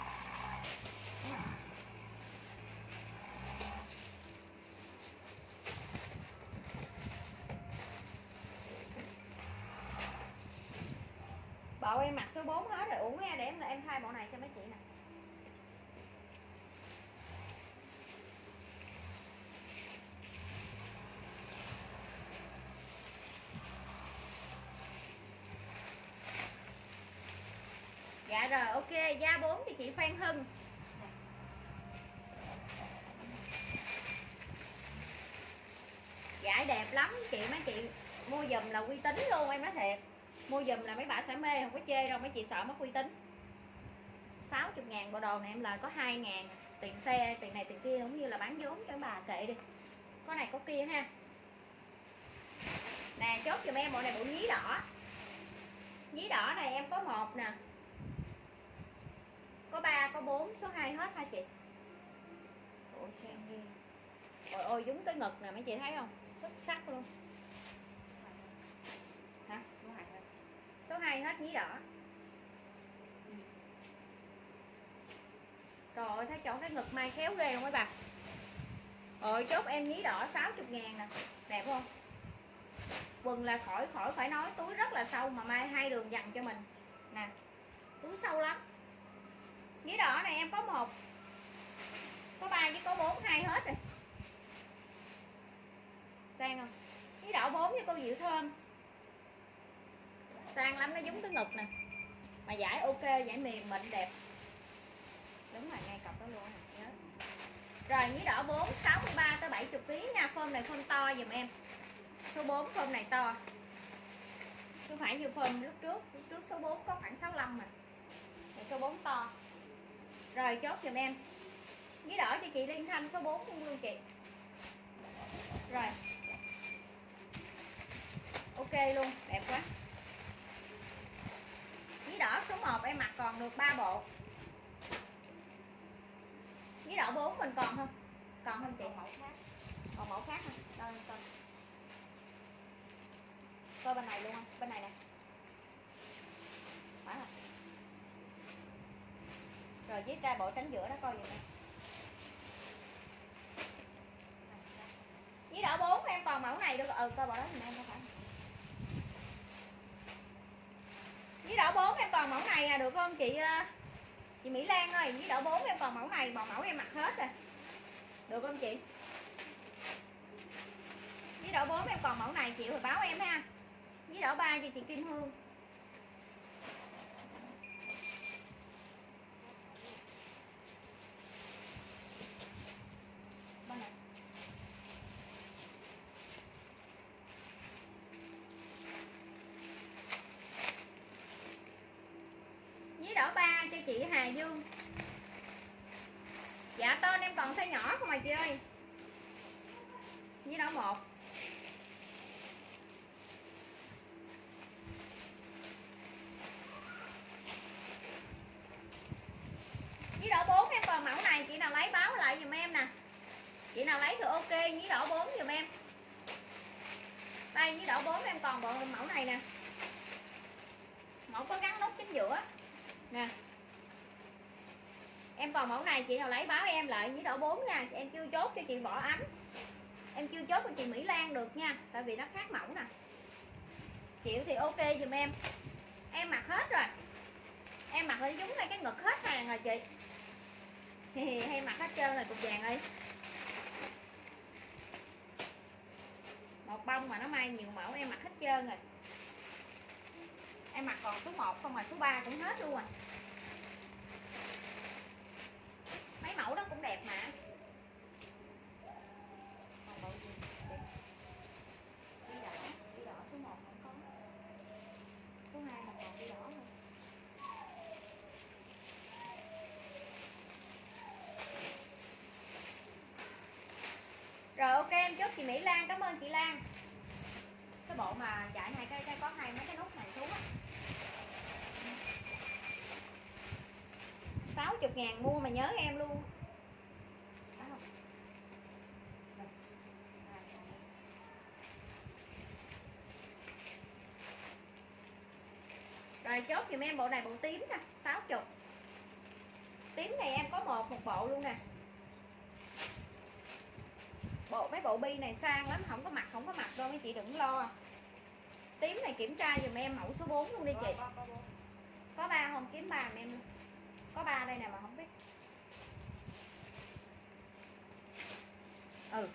Bộ em mặc số bốn hết rồi. Uổng nha, để em em thay bộ này cho mấy chị nè. Dạ rồi ok, da bốn cho chị Phan Hưng. Dạ đẹp lắm chị, mấy chị mua giùm là uy tín luôn em nói thiệt. Mua giùm là mấy bà sẽ mê, không có chê đâu, mấy chị sợ mất uy tín. Sáu mươi ngàn bộ đồ này em lời có hai ngàn. Tiền xe, tiền này tiền kia cũng như là bán vốn cho bà kệ đi. Có này có kia ha. Nè chốt giùm em bộ này bộ nhí đỏ. Nhí đỏ này em có một nè. Có ba, có bốn, số hai hết hả chị? Ôi sang ghê. Ôi ôi giống cái ngực nè mấy chị thấy không? Xuất sắc luôn. Hả? Số hai hết nhí đỏ. Trời ơi thấy chỗ cái ngực mai khéo ghê không mấy bà? Rồi chốt em nhí đỏ sáu mươi ngàn nè. Đẹp không? Quần là khỏi khỏi phải nói, túi rất là sâu mà mai hai đường dằn cho mình. Nè. Túi sâu lắm. Nhí đỏ này em có một, có ba với có bốn, hai hết rồi. Sang không? Nhí đỏ bốn với cô Diệu Thơm. Sang lắm, nó giống cái ngực nè. Mà giải ok, giải mềm mịn đẹp. Đúng rồi, ngay cọc đó luôn nè, nhớ. Rồi nhí đỏ bốn, sáu mươi ba tới bảy mươi ký nha. Phơm này phơm to giùm em. Số bốn phơm này to. Chứ phải như phơm lúc trước, lúc trước số bốn có khoảng sáu mươi lăm mà. Rồi số bốn to. Rồi chốt giùm em. Nhí đỏ cho chị Liên Thanh số bốn luôn luôn chị. Rồi. Ok luôn, đẹp quá. Nhí đỏ số một em mặc còn được ba bộ. Nhí đỏ bốn mình còn không? Còn không chị? Còn mẫu khác. Còn mẫu khác không? Đâu em coi. Coi bên này luôn không? Bên này nè. Phải không? Rồi viết ra bộ tránh giữa đó coi vậy nè. Nhí đỏ bốn em còn mẫu này được. Ừ coi bộ đó thì em có phải. Nhí đỏ bốn em còn mẫu này à, được không chị chị Mỹ Lan ơi? Nhí đỏ bốn em còn mẫu này, bộ mẫu em mặc hết rồi. Được không chị? Nhí đỏ bốn em còn mẫu này chịu thì báo em ha. Nhí đỏ ba cho chị Kim Hương. Nhí đỏ ba cho chị Hà Dương. Dạ tên em còn size nhỏ không à chị ơi. Nhí đỏ một. Nhí đỏ bốn em còn mẫu này, chị nào lấy báo lại giùm em nè. Chị nào lấy thì ok, nhí đỏ bốn giùm em. Đây nhí đỏ bốn em còn bộ mẫu này nè. Mẫu có gắn nút chính giữa nè. Em còn mẫu này, chị nào lấy báo em lại nhí đỏ bốn nha. Em chưa chốt cho chị Võ Ánh. Em chưa chốt cho chị Mỹ Lan được nha, tại vì nó khác mẫu nè. Chịu thì ok giùm em. Em mặc hết rồi. Em mặc ở giống ngay cái ngực hết hàng rồi chị. Thì hay mặc hết trơn rồi cục vàng ơi. Một bông mà nó may nhiều mẫu em mặc hết trơn rồi. Em mặc còn số một không mà số ba cũng hết luôn rồi. Mấy mẫu đó cũng đẹp mà. Còn bộ gì đẹp. Đi đỏ, đi đỏ số một không có. Số hai là còn đi đỏ thôi. Rồi ok em chốt chị Mỹ Lan, cảm ơn chị Lan. Cái bộ mà chạy hai cái, cái có hai mấy cái nút này xuống á. sáu mươi ngàn mua mà nhớ em luôn. Rồi chốt giùm em bộ này bộ tím nè, sáu mươi. Tím này em có một một bộ luôn nè. Bộ mấy bộ bi này sang lắm, không có mặt không có mặt đâu mấy chị đừng lo. Tím này kiểm tra giùm em mẫu số bốn luôn đi chị. Có ba không? Kiếm ba em luôn. Có ba đây nè mà không biết. Ừ.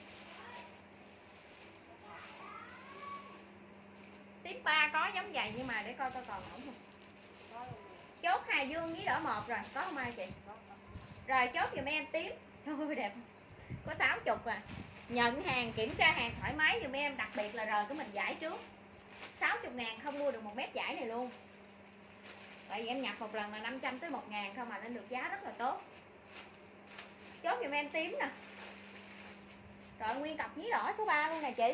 Tím ba có giống vậy nhưng mà để coi coi còn mẫu không. Chốt Hà Dương với đỡ một rồi, có không ai chị? Rồi chốt giùm em tím. Thôi đẹp. Có sáu mươi à. Nhận hàng kiểm tra hàng thoải mái giùm em, đặc biệt là rồi của mình giải trước. sáu mươi ngàn không mua được một mét giải này luôn. Tại vì em nhập một lần là năm trăm tới một ngàn không mà nên được giá rất là tốt. Chốt giùm em tím nè. Rồi nguyên cặp nhí đỏ số ba luôn nè chị.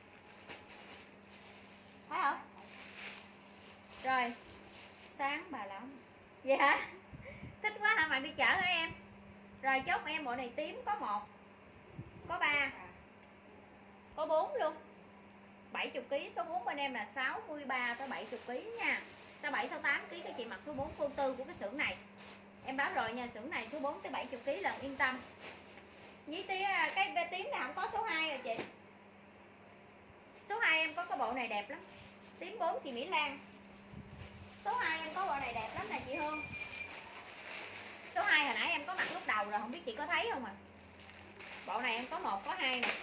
Thấy không? Rồi. Sáng bà lắm. Dạ. Thích quá hả bạn đi chợ hả em? Rồi chốt em bộ này tím có một, có ba, có bốn luôn. bảy mươi ký, số bốn bên em là sáu mươi ba tới bảy mươi ký nha. Sáu bảy sáu tám ký các chị mặc số bốn cô tư của cái xưởng này. Em báo rồi nha, xưởng này số bốn tới bảy mươi ký là yên tâm. Với tí cái bê tím này không có số hai rồi chị. Số hai em có cái bộ này đẹp lắm. Tím bốn chị Mỹ Lan. Số hai em có bộ này đẹp lắm nè chị Hương. Số hai hồi nãy em có mặc lúc đầu rồi, không biết chị có thấy không à. Bộ này em có một có hai nè.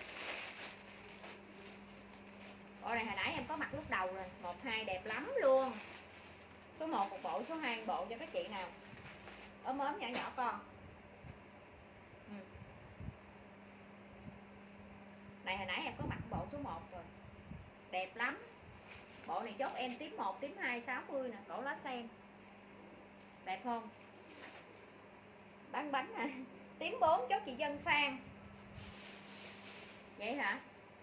Bộ này hồi nãy em có mặc lúc đầu rồi, một hai đẹp lắm luôn. Số một một bộ, số hai một bộ cho các chị nào ốm ốm nhỏ nhỏ con. Ừ. Này hồi nãy em có mặc bộ số một rồi. Đẹp lắm. Bộ này chốt em tím một, tím hai, sáu mươi nè, cổ lá sen. Đẹp không? Bán bánh nè. Tím bốn chốt chị Dân Phan. Vậy hả?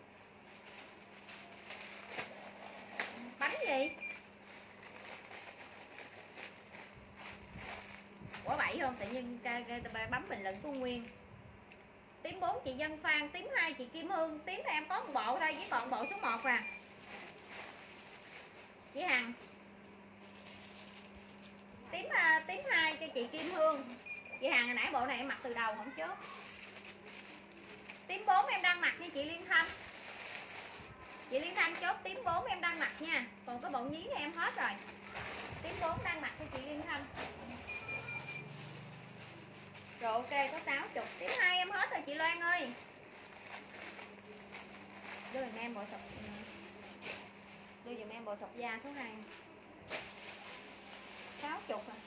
Bánh gì? Quả bảy không? Tự nhiên bấm bình luận của Nguyên. Tím bốn chị Dân Phan, tím hai chị Kim Hương. Tím này em có một bộ thôi, với còn bộ số một à. Chị Hằng. Tím tím hai cho chị Kim Hương. Chị Hằng hồi nãy bộ này em mặc từ đầu không chốt. Tím bốn em đang mặc nha chị Liên Thanh. Chị Liên Thanh chốt tím bốn em đang mặc nha. Còn cái bộ nhí này em hết rồi. Tím bốn đang mặc cho chị Liên Thanh. Rồi ok có sáu mươi. Tím hai em hết rồi chị Loan ơi. em bộ sọc, đưa giùm em bộ sọc da số hai. sáu mươi à.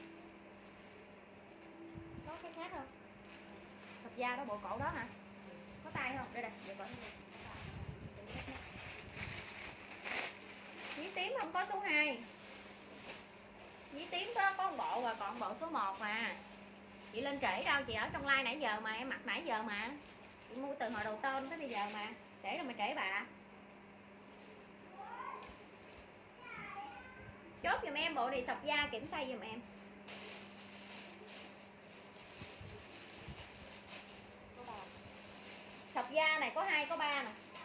Có cái khác không? Sọc da đó, bộ cổ đó hả? Có tay không? Đây đây, để coi. Dí tím không có số hai. Dí tím đó có một bộ và còn bộ số một mà. Chị lên trễ đâu, chị ở trong live nãy giờ mà, em mặc nãy giờ mà. Chị mua từ hồi đầu tôn tới bây giờ mà. Trễ rồi mà trễ bà. Chốt giùm em bộ này sọc da kiểm size giùm em. Sọc da này có hai có ba nè.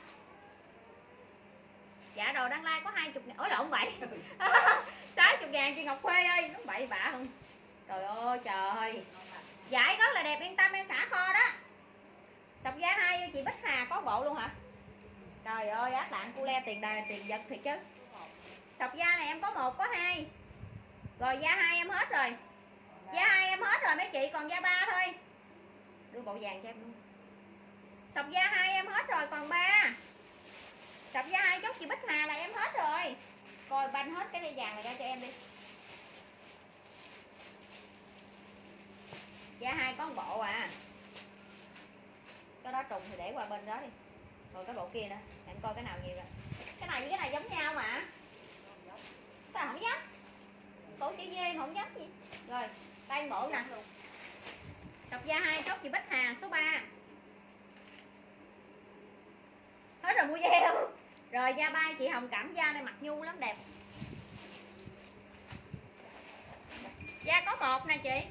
Dạ đồ đăng like có hai mươi ngàn. Ôi lộn vậy. sáu mươi ngàn chị Ngọc Khuê ơi, nó bậy bạ không. Trời ơi trời. Giải rất là đẹp, yên tâm em xả kho đó. Sọc da hai chị Bích Hà có bộ luôn hả? Trời ơi ác đạn cu le tiền đời tiền vật thiệt chứ. Sọc da này em có một có hai. Rồi da hai em hết rồi. Da hai em hết rồi mấy chị, còn da ba thôi. Đưa bộ vàng cho em luôn. Sọc da hai em hết rồi còn ba. Sọc da hai chốt chị Bích Hà là em hết rồi. Coi banh hết cái dây vàng này ra cho em đi. Da hai có một bộ à. Cái đó trùng thì để qua bên đó đi. Rồi cái bộ kia nữa, em coi cái nào nhiều rồi. Cái này với cái này giống nhau mà. Sao không giống? Cổ chữ V không giống gì. Rồi, đây bộ nè. Sọc da hai chốt chị Bích Hà số ba. Hết rồi mua dây không? Rồi da bay chị Hồng Cẩm, da này mặt nhu lắm đẹp. Da có một nè chị.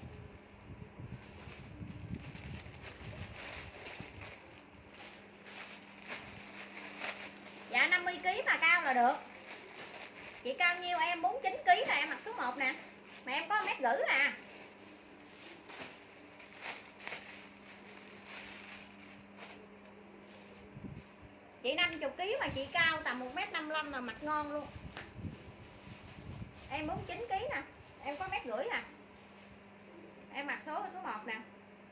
Dạ năm mươi ký mà cao là được. Chị cao nhiêu em? bốn mươi chín ký là em mặc số một nè. Mà em có mét rưỡi à. Chị năm mươi ký mà chị cao tầm một mét năm mươi lăm là mặc ngon luôn. Em bốn mươi chín ký nè. Em có mét rưỡi à. Em mặc số số một nè.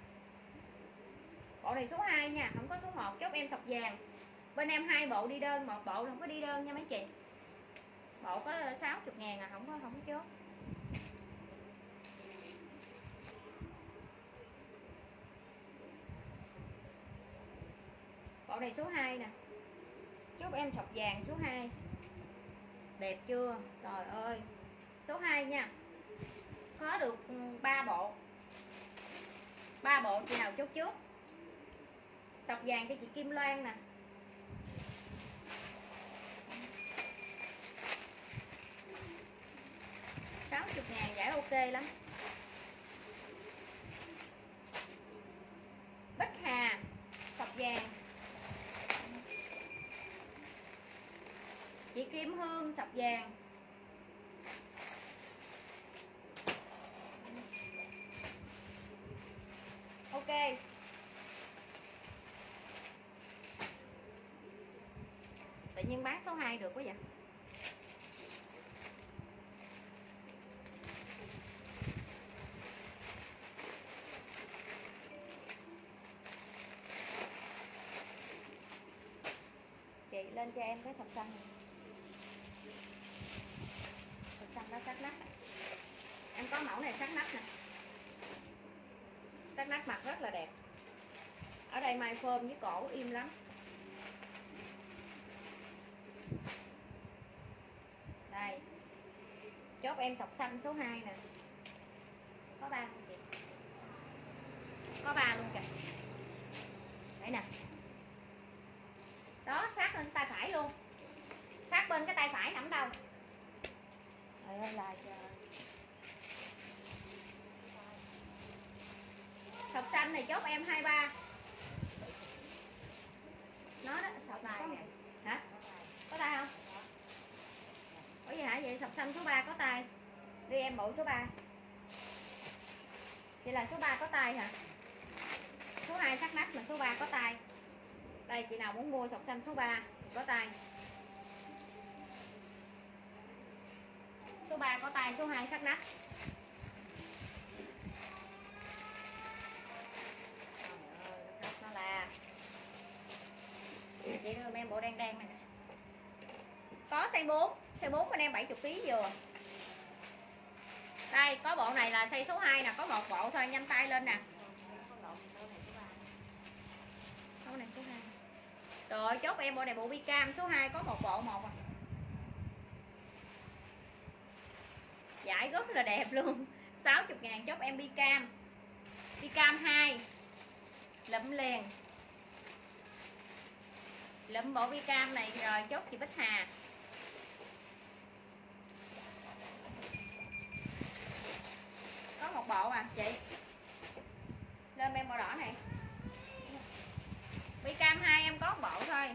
Bộ này số hai nha, không có số một. Chốt em sọc vàng. Bên em hai bộ đi đơn, một bộ không có đi đơn nha mấy chị. Bộ có sáu mươi ngàn à, không có không có chốt. Bộ này số hai nè. Chốt em sọc vàng số hai. Đẹp chưa? Trời ơi. Số hai nha. Có được ba bộ. ba bộ chị nào chốt trước. Sọc vàng cho chị Kim Loan nè. sáu mươi ngàn giải ok lắm. Bích Hà sọc vàng. Chị Kim Hương sọc vàng. Ok. Tự nhiên bán số hai được quá vậy. Chị lên cho em cái sọc xanh này. Sọc xanh nó sát nách. Em có mẫu này sát nách nè. Sát nách mặt rất là đẹp. Ở đây mai phơm với cổ im lắm. Đây. Chốt em sọc xanh số hai nè. Có ba luôn chị. Có ba luôn kìa. Đấy nè. Đó, sát lên tay phải luôn. Sát bên cái tay phải nằm đâu. Trời ơi là trời. Sọc xanh này chốt em hai ba. Nó đó, sọc này nè. Hả? Có tay không? Có gì hả? Vậy sọc xanh số ba có tay. Đi em bộ số ba. Vậy là số ba có tay hả? Số hai sát nách mà số ba có tay. Đây chị nào muốn mua sọc xanh số ba có tay. Số ba có tay, số hai sát nách. Nó là chị đưa em bộ đen đen này nè. Có size bốn, size bốn bên em bảy mươi ký vừa. Đây, có bộ này là size số hai nè, có một bộ thôi, nhanh tay lên nè. Bộ này số hai. Rồi, chốt em bộ này bộ Bicam số hai có một bộ một à. Giải rất là đẹp luôn. sáu mươi ngàn chốt em Bicam. Bicam hai. Lụm liền. Lụm bộ Bicam này rồi chốt chị Bích Hà. Có một bộ à chị. Lên em màu đỏ này. Bicam hai em có một bộ thôi.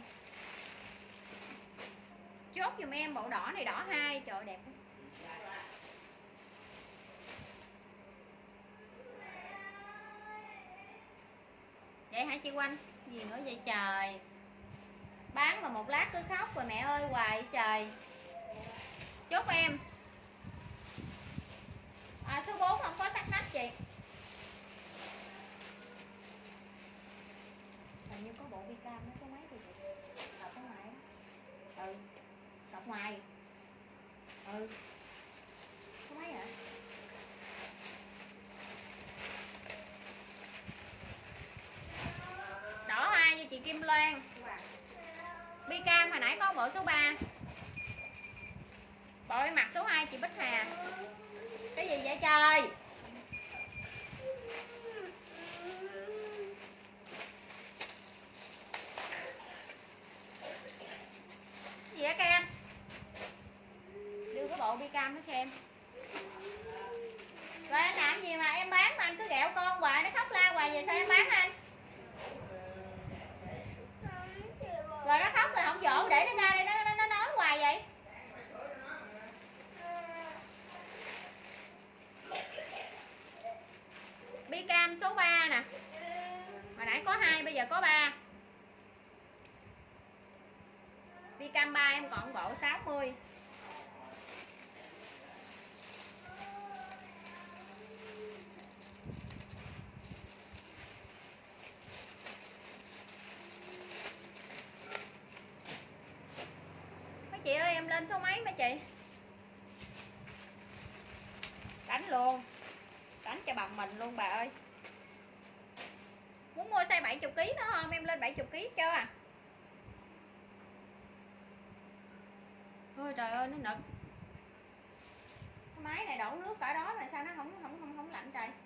Chốt giùm em bộ đỏ này, đỏ hai. Trời ơi, đẹp quá. Vậy hả chị Quanh? Gì nữa vậy trời. Bán mà một lát cứ khóc rồi mẹ ơi hoài trời. Chốt em. À, số bốn không có sắc nách chị. Hình như có bộ Bicam nó số mấy rồi chị. Đọc ở ngoài đó. Ừ. Đọc ngoài. Ừ. Số mấy hả? Đỏ hai cho chị Kim Loan. Bicam hồi nãy có bộ số ba. Bộ em mặc số hai chị Bích Hà. Cái gì vậy trời? Gì vậy Kem? Đưa cái bộ Bicam nó cho em. Rồi anh làm gì mà em bán mà anh cứ ghẹo con hoài, nó khóc la hoài, vậy sao em bán anh? Rồi nó khóc rồi không dỗ để nó ra đây nó, nó, nó nói hoài vậy. Bicam số ba nè. Hồi nãy có hai bây giờ có ba. Bicam ba em còn bộ sáu mươi. Mấy chị ơi em lên số mấy mấy chị? Đánh luôn. Đánh cho bằng mình luôn bà ơi. Muốn mua size bảy mươi ký nữa không? Em lên bảy mươi ký cho à. Ôi trời ơi nó nực. Cái máy này đổ nước cả đó mà sao nó không không không không lạnh trời.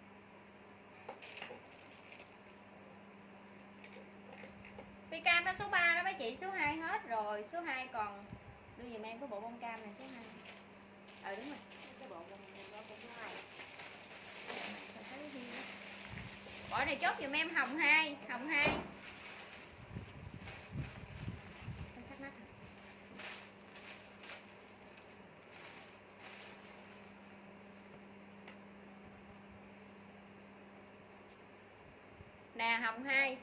Bicam đó số ba đó mấy chị, số hai hết rồi, số hai còn đưa giùm em cái bộ bông cam này số hai. Ờ đúng rồi. Cái bộ bông số hai. Bộ này chốt giùm em hồng hai, hồng hai. Nè hồng hai.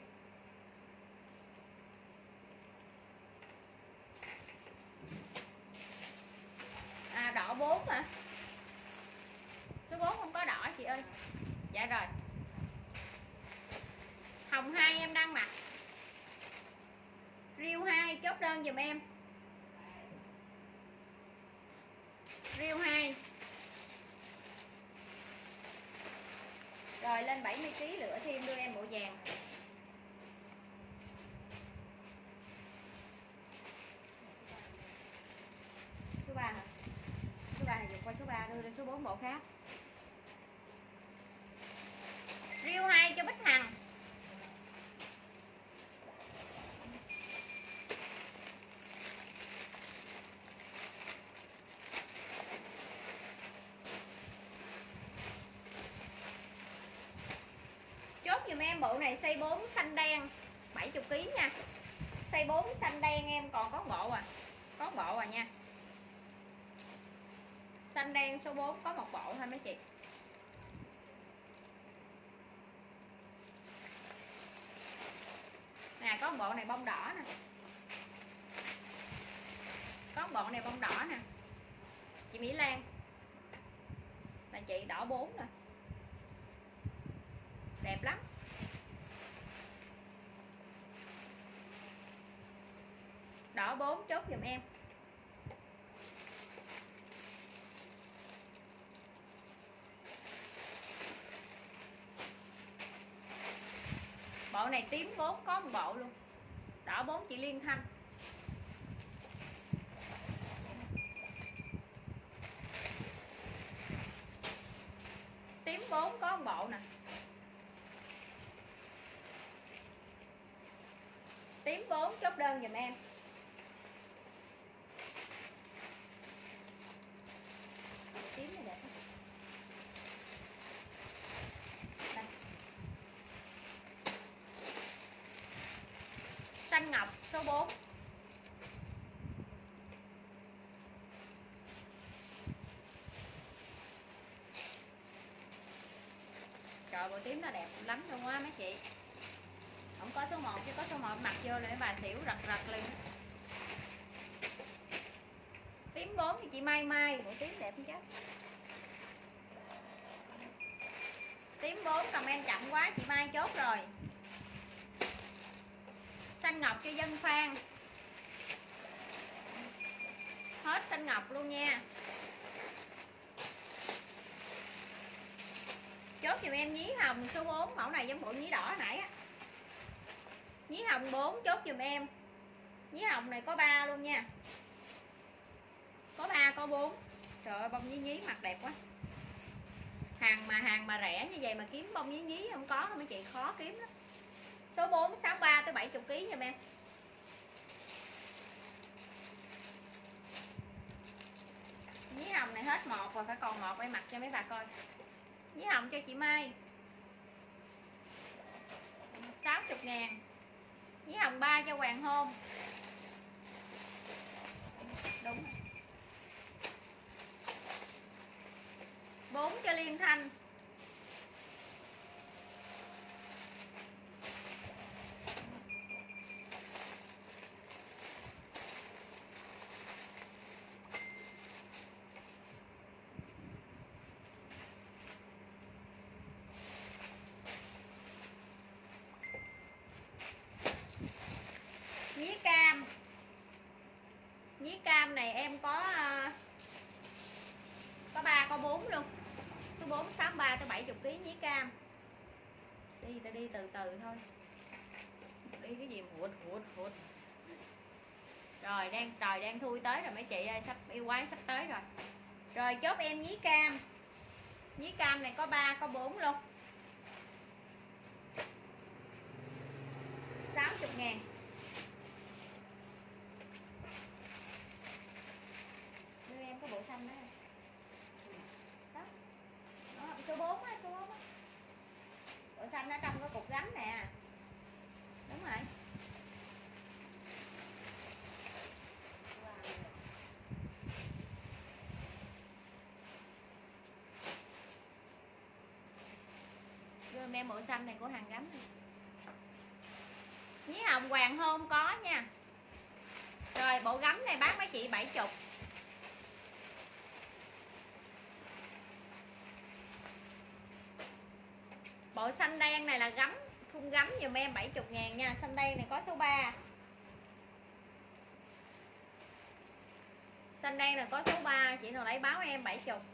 À đỏ bốn hả? Số bốn không có đỏ chị ơi. Dạ rồi. Hồng hai em đang mặc. Riêu hai chốt đơn giùm em. Riêu hai. Rồi lên bảy mươi ký lửa thêm đưa em bộ vàng. Số ba hả? Số ba thì vượt qua số ba đưa lên số bốn bộ khác. Riêu hai cho Bích Hằng. Chốt giùm em bộ này size bốn xanh đen bảy mươi ký nha. Size bốn xanh đen em còn có bộ à. Có bộ à nha. Xanh đen số bốn có một bộ thôi mấy chị. Nè có bộ này bông đỏ nè. Có bộ này bông đỏ nè. Chị Mỹ Lan. Là chị đỏ bốn nè. Đẹp lắm. Đỏ bốn chốt giùm em. Bộ này tím bốn có một bộ luôn. Đỏ bốn chị Liên Thanh. Tím bốn có một bộ nè. Tím bốn chốt đơn giùm em. Tím này đẹp đó. Đây. Xanh ngọc số bốn. Trời, bộ tím nó đẹp lắm luôn á mấy chị. Không có số một chứ có số một mặc vô để bà xỉu rật rật liền. Tím bốn thì chị Mai Mai, bộ tím đẹp không chắc. Tím bốn comment chậm quá chị Mai chốt rồi. Xanh ngọc cho Dân Phan. Hết xanh ngọc luôn nha. Chốt giùm em nhí hồng số bốn, mẫu này giống bộ nhí đỏ nãy á. Nhí hồng bốn chốt giùm em. Nhí hồng này có ba luôn nha. Có ba có bốn. Trời ơi bông nhí nhí mặt đẹp quá. Hàng mà hàng mà rẻ như vậy mà kiếm bông nhí nhí không có đâu mấy chị, khó kiếm lắm. Số bốn sáu ba tới bảy mươi ký giùm em. Nhí hồng này hết một rồi, phải còn một em mặc cho mấy bà coi. Nhí hồng cho chị Mai sáu mươi ngàn. Nhí hồng ba cho Hoàng Hôn. Đúng. bốn cho Liên Thanh. Nhí cam. Nhí cam này em có uh, có ba có bốn luôn. Số bốn sáu ba tới bảy mươi ký nhí cam. Đi ta đi từ từ thôi. Đi cái gì hụt hụt hụt. Rồi đang trời đang thui tới rồi mấy chị ơi, sắp yêu quái sắp tới rồi. Rồi chốt em nhí cam. Nhí cam này có ba có bốn luôn. sáu mươi ngàn. Đưa em có bộ xanh đó. Đó. Đó, số bốn á, số bốn á. Bộ xanh ở trong có cục gấm nè. Đúng rồi. Đưa em bộ xanh này của hàng gấm này. Nhí hồng Hoàng Hôn có nha. Rồi bộ gấm này bán mấy chị bảy mươi. Bộ xanh đen này là gấm, khung gấm dùm em bảy mươi ngàn nha. Xanh đen này có số ba. Xanh đen này có số ba, chị nào lấy báo em bảy mươi.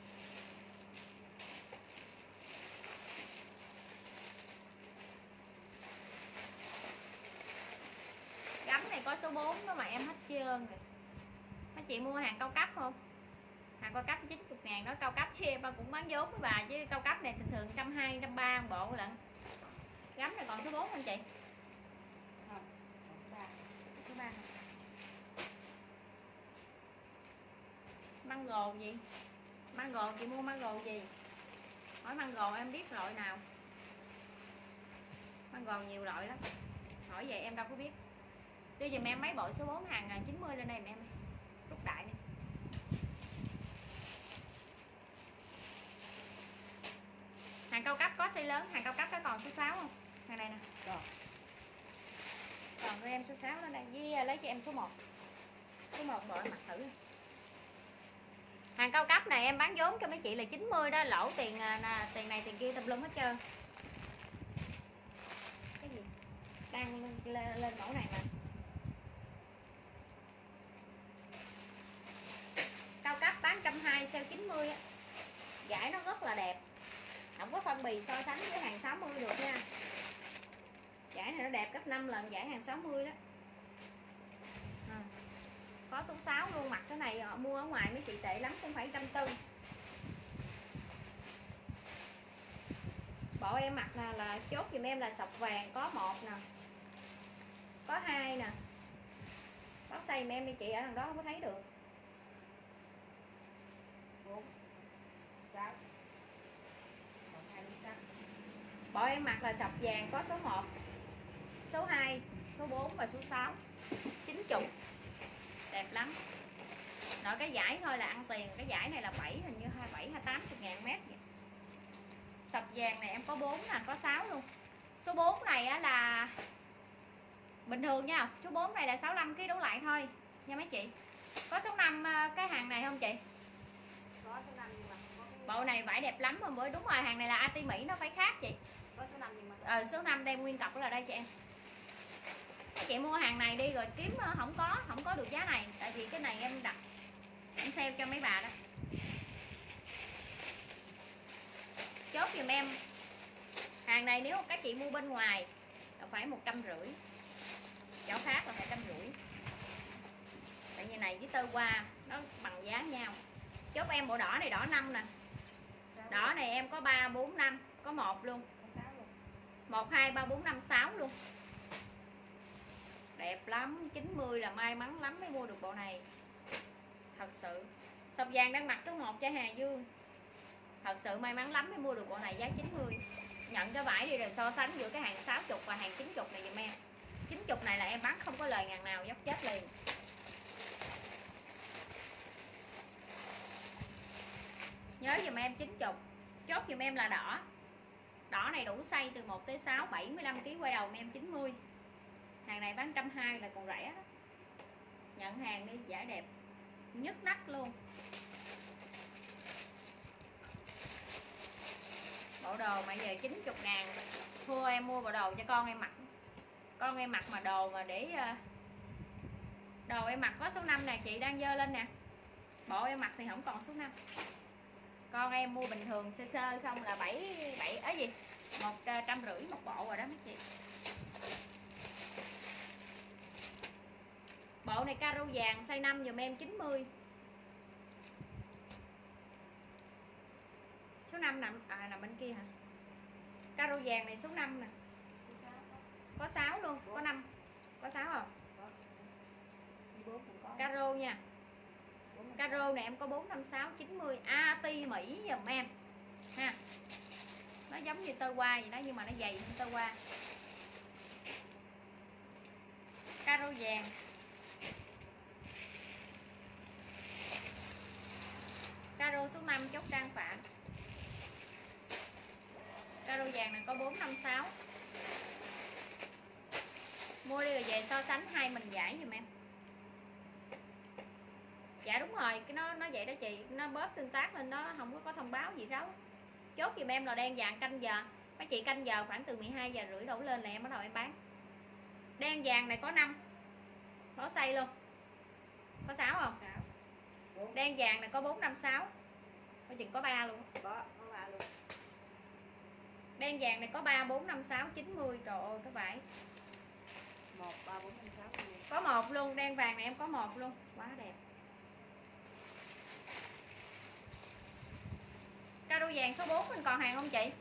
Gấm này có số bốn đó mà em hết trơn rồi. Mấy chị mua hàng cao cấp không? Hàng cao cấp chín mươi ngàn đó, cao cấp chứ em cũng bán vốn với bà, chứ cao cấp này thường thường một trăm hai mươi, một trăm ba mươi bộ lận. Gấm này còn số bốn không chị? Không, số ba. Mango gì? Mango chị mua mango gì? Hỏi mango em biết loại nào? Mango nhiều loại lắm. Hỏi vậy em đâu có biết. Đưa giùm em mấy bộ số bốn hàng chín mươi lên đây mà em. Rút đại đi. Hàng cao cấp có size lớn, hàng cao cấp có còn số sáu không? Hàng này nè. rồi. Còn đưa em số sáu lên đây, với lấy cho em số một. Số một bộ em mặc thử. Hàng cao cấp này em bán vốn cho mấy chị là chín mươi đó, lỗ tiền nè, tiền này tiền kia tùm lum hết trơn. Cái gì? Đang lên, lên mẫu này mà. so sánh với hàng sáu mươi được nha. Giải này nó đẹp gấp năm lần giải hàng sáu mươi đó. À. Có số sáu luôn, mặt cái này họ mua ở ngoài mấy chị tệ lắm, không phải trăm tư. Bộ em mặc là, là chốt giùm em là sọc vàng có một nè, có hai nè. Báo tay giùm em đi chị, ở đằng đó không có thấy được. bốn sáu một hai sáu. Bộ em mặc là sọc vàng có số một, số hai, số bốn và số sáu. chín mươi. Đẹp lắm. Rồi cái giải thôi là ăn tiền, cái giải này là bảy, hình như hai mươi bảy hay tám mươi ngàn mét vậy. Sọc vàng này em có bốn nè, có sáu luôn. Số bốn này á là bình thường nha, số bốn này là sáu mươi lăm ki lô gam đổ lại thôi nha mấy chị. Có số năm cái hàng này không chị? Có số năm nhưng mà không có cái... Bộ này vải đẹp lắm mà mới đúng rồi, hàng này là a tê Mỹ nó phải khác chị. Có số năm nhưng mà Ờ số năm đem nguyên cọc là đây chị em. Các chị mua hàng này đi rồi kiếm không có không có được giá này, tại vì cái này em đặt em sale cho mấy bà đó. Chốt giùm em. Hàng này nếu các chị mua bên ngoài là phải một trăm rưỡi, chỗ khác là phải trăm rưỡi. Tại như này với tơ qua nó bằng giá nhau. Chốt em bộ đỏ này, đỏ năm nè. Đỏ này em có ba, bốn, năm, có một luôn. một, hai, ba, bốn, năm, sáu luôn. Đẹp lắm, chín mươi là may mắn lắm mới mua được bộ này. Thật sự. Sọc vàng đang mặc số một cho Hà Dương. Thật sự may mắn lắm mới mua được bộ này giá chín mươi. Nhận cái vải đi rồi so sánh giữa cái hàng sáu mươi và hàng chín mươi này giùm em. chín mươi này là em bán không có lời ngàn nào, dốc chết liền. Nhớ giùm em chín mươi. Chốt giùm em là đỏ. Đỏ này đủ size từ một tới sáu, bảy mươi lăm ki lô gam quay đầu em chín mươi. Hàng này bán một trăm hai mươi là còn rẻ đó. Nhận hàng đi, giải đẹp nhức nách luôn. Bộ đồ mà giờ chín mươi ngàn. Thua em mua bộ đồ cho con em mặc. Con em mặc mà đồ mà để đồ em mặc có số năm nè chị, đang dơ lên nè. Bộ em mặc thì không còn số năm. Con em mua bình thường sơ sơ không là bảy bảy ấy gì một trăm rưỡi một bộ rồi đó mấy chị. Bộ này caro vàng size năm dùm em chín mươi. Số năm nằm à nằm bên kia hả? Caro vàng này số năm nè. Có sáu luôn, có năm. Có sáu không? Caro nha. Caro này em có bốn, năm, sáu, chín mươi. a tê Mỹ dùm em ha. Nó giống như tơ qua vậy đó nhưng mà nó dày hơn tơ qua. Caro vàng. Caro số năm chốt trang phạm. Caro vàng này có bốn, năm, sáu. Mua đi rồi về so sánh hai mình giải giùm em. Dạ đúng rồi, cái nó nó vậy đó chị, nó bóp tương tác lên nó không có, có thông báo gì ráo. Chốt giùm em là đen vàng canh giờ. Các chị canh giờ khoảng từ mười hai giờ rưỡi đổ lên là em bắt đầu em bán. Đen vàng này có năm. Có size luôn. Có sáu không? Đen vàng này có bốn, năm, sáu. Có chừng có ba luôn. Có, có ba luôn. Đen vàng này có ba, bốn, năm, sáu, chín mươi. Trời ơi cái vải. một, ba, bốn, năm, sáu. Có một luôn, đen vàng này em có một luôn. Quá đẹp. Caro vàng số bốn mình còn hàng không chị?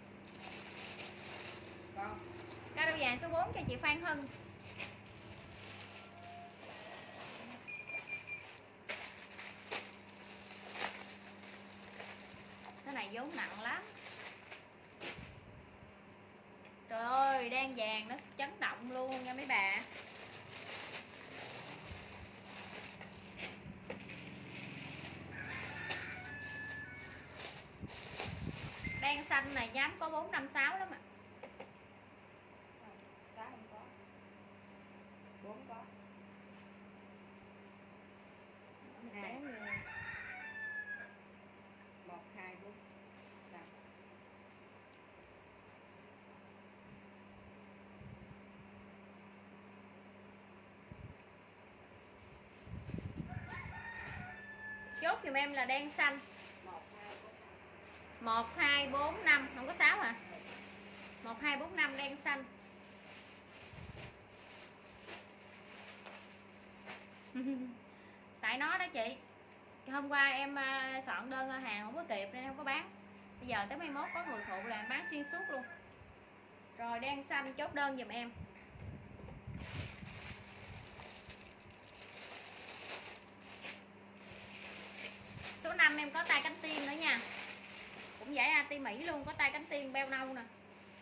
Còn. Caro vàng số bốn cho chị Phan Hưng. Cái này vốn nặng lắm. Trời ơi, đen vàng nó chấn động luôn nha mấy bà. Đen xanh này dám có bốn, năm, sáu lắm ạ. sáu không có. bốn có. hai. một, hai, bốn. năm. Chốt giùm em là đen xanh. một, hai, bốn, năm. một, hai, bốn, năm, không có sáu hả? một hai bốn năm đen xanh. Tại nó đó chị, hôm qua em soạn đơn hàng không có kịp nên không có bán. Bây giờ tới mai mốt có người phụ là em bán xuyên suốt luôn. Rồi đen xanh chốt đơn giùm em. Số năm em có tay cánh tiên nữa nha. Cũng giải anti Mỹ luôn, có tay cánh tiên beo nâu nè.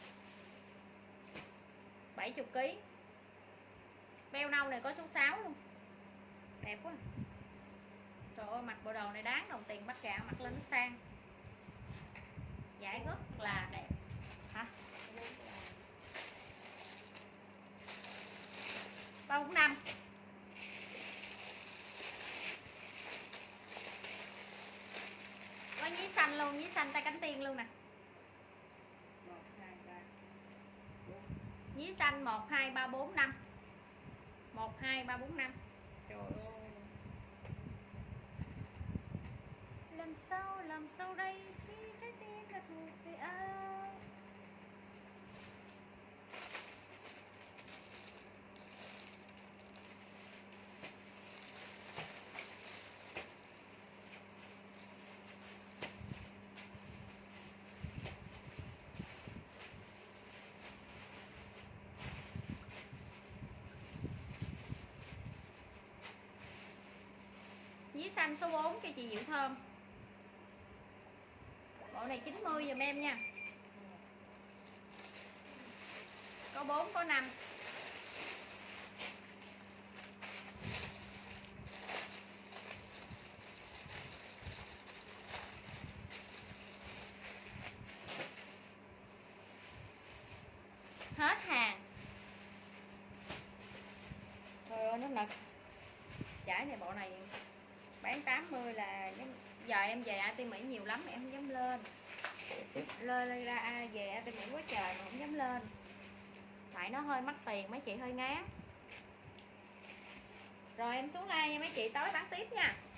bảy mươi ký. Beo nâu này có số sáu luôn. Đẹp quá. Trời ơi, mặc bộ đồ này đáng đồng tiền bắt gạo, mặc lên nó sang. Giải rất là đẹp. Hả? ba bốn năm. Có nhí xanh luôn, nhí xanh tay cánh tiên luôn nè. Nhí xanh một hai ba bốn năm. một hai ba bốn năm. Trời ơi. Làm sao làm sao đây khi trái tim là thuộc về ai. Nhí xanh số bốn cho chị Diệu Thơm. Bộ này chín mươi giùm em nha. Có bốn có năm. Hết hàng. Trời ơi nó nực. Giải này bộ này bán tám mươi là giờ em về a tê Mỹ nhiều lắm em không dám lên. Lên lên ra về a tê Mỹ quá trời mà không dám lên. Tại nó hơi mắc tiền mấy chị, hơi ngán. Rồi em xuống like nha mấy chị, tối bán tiếp nha.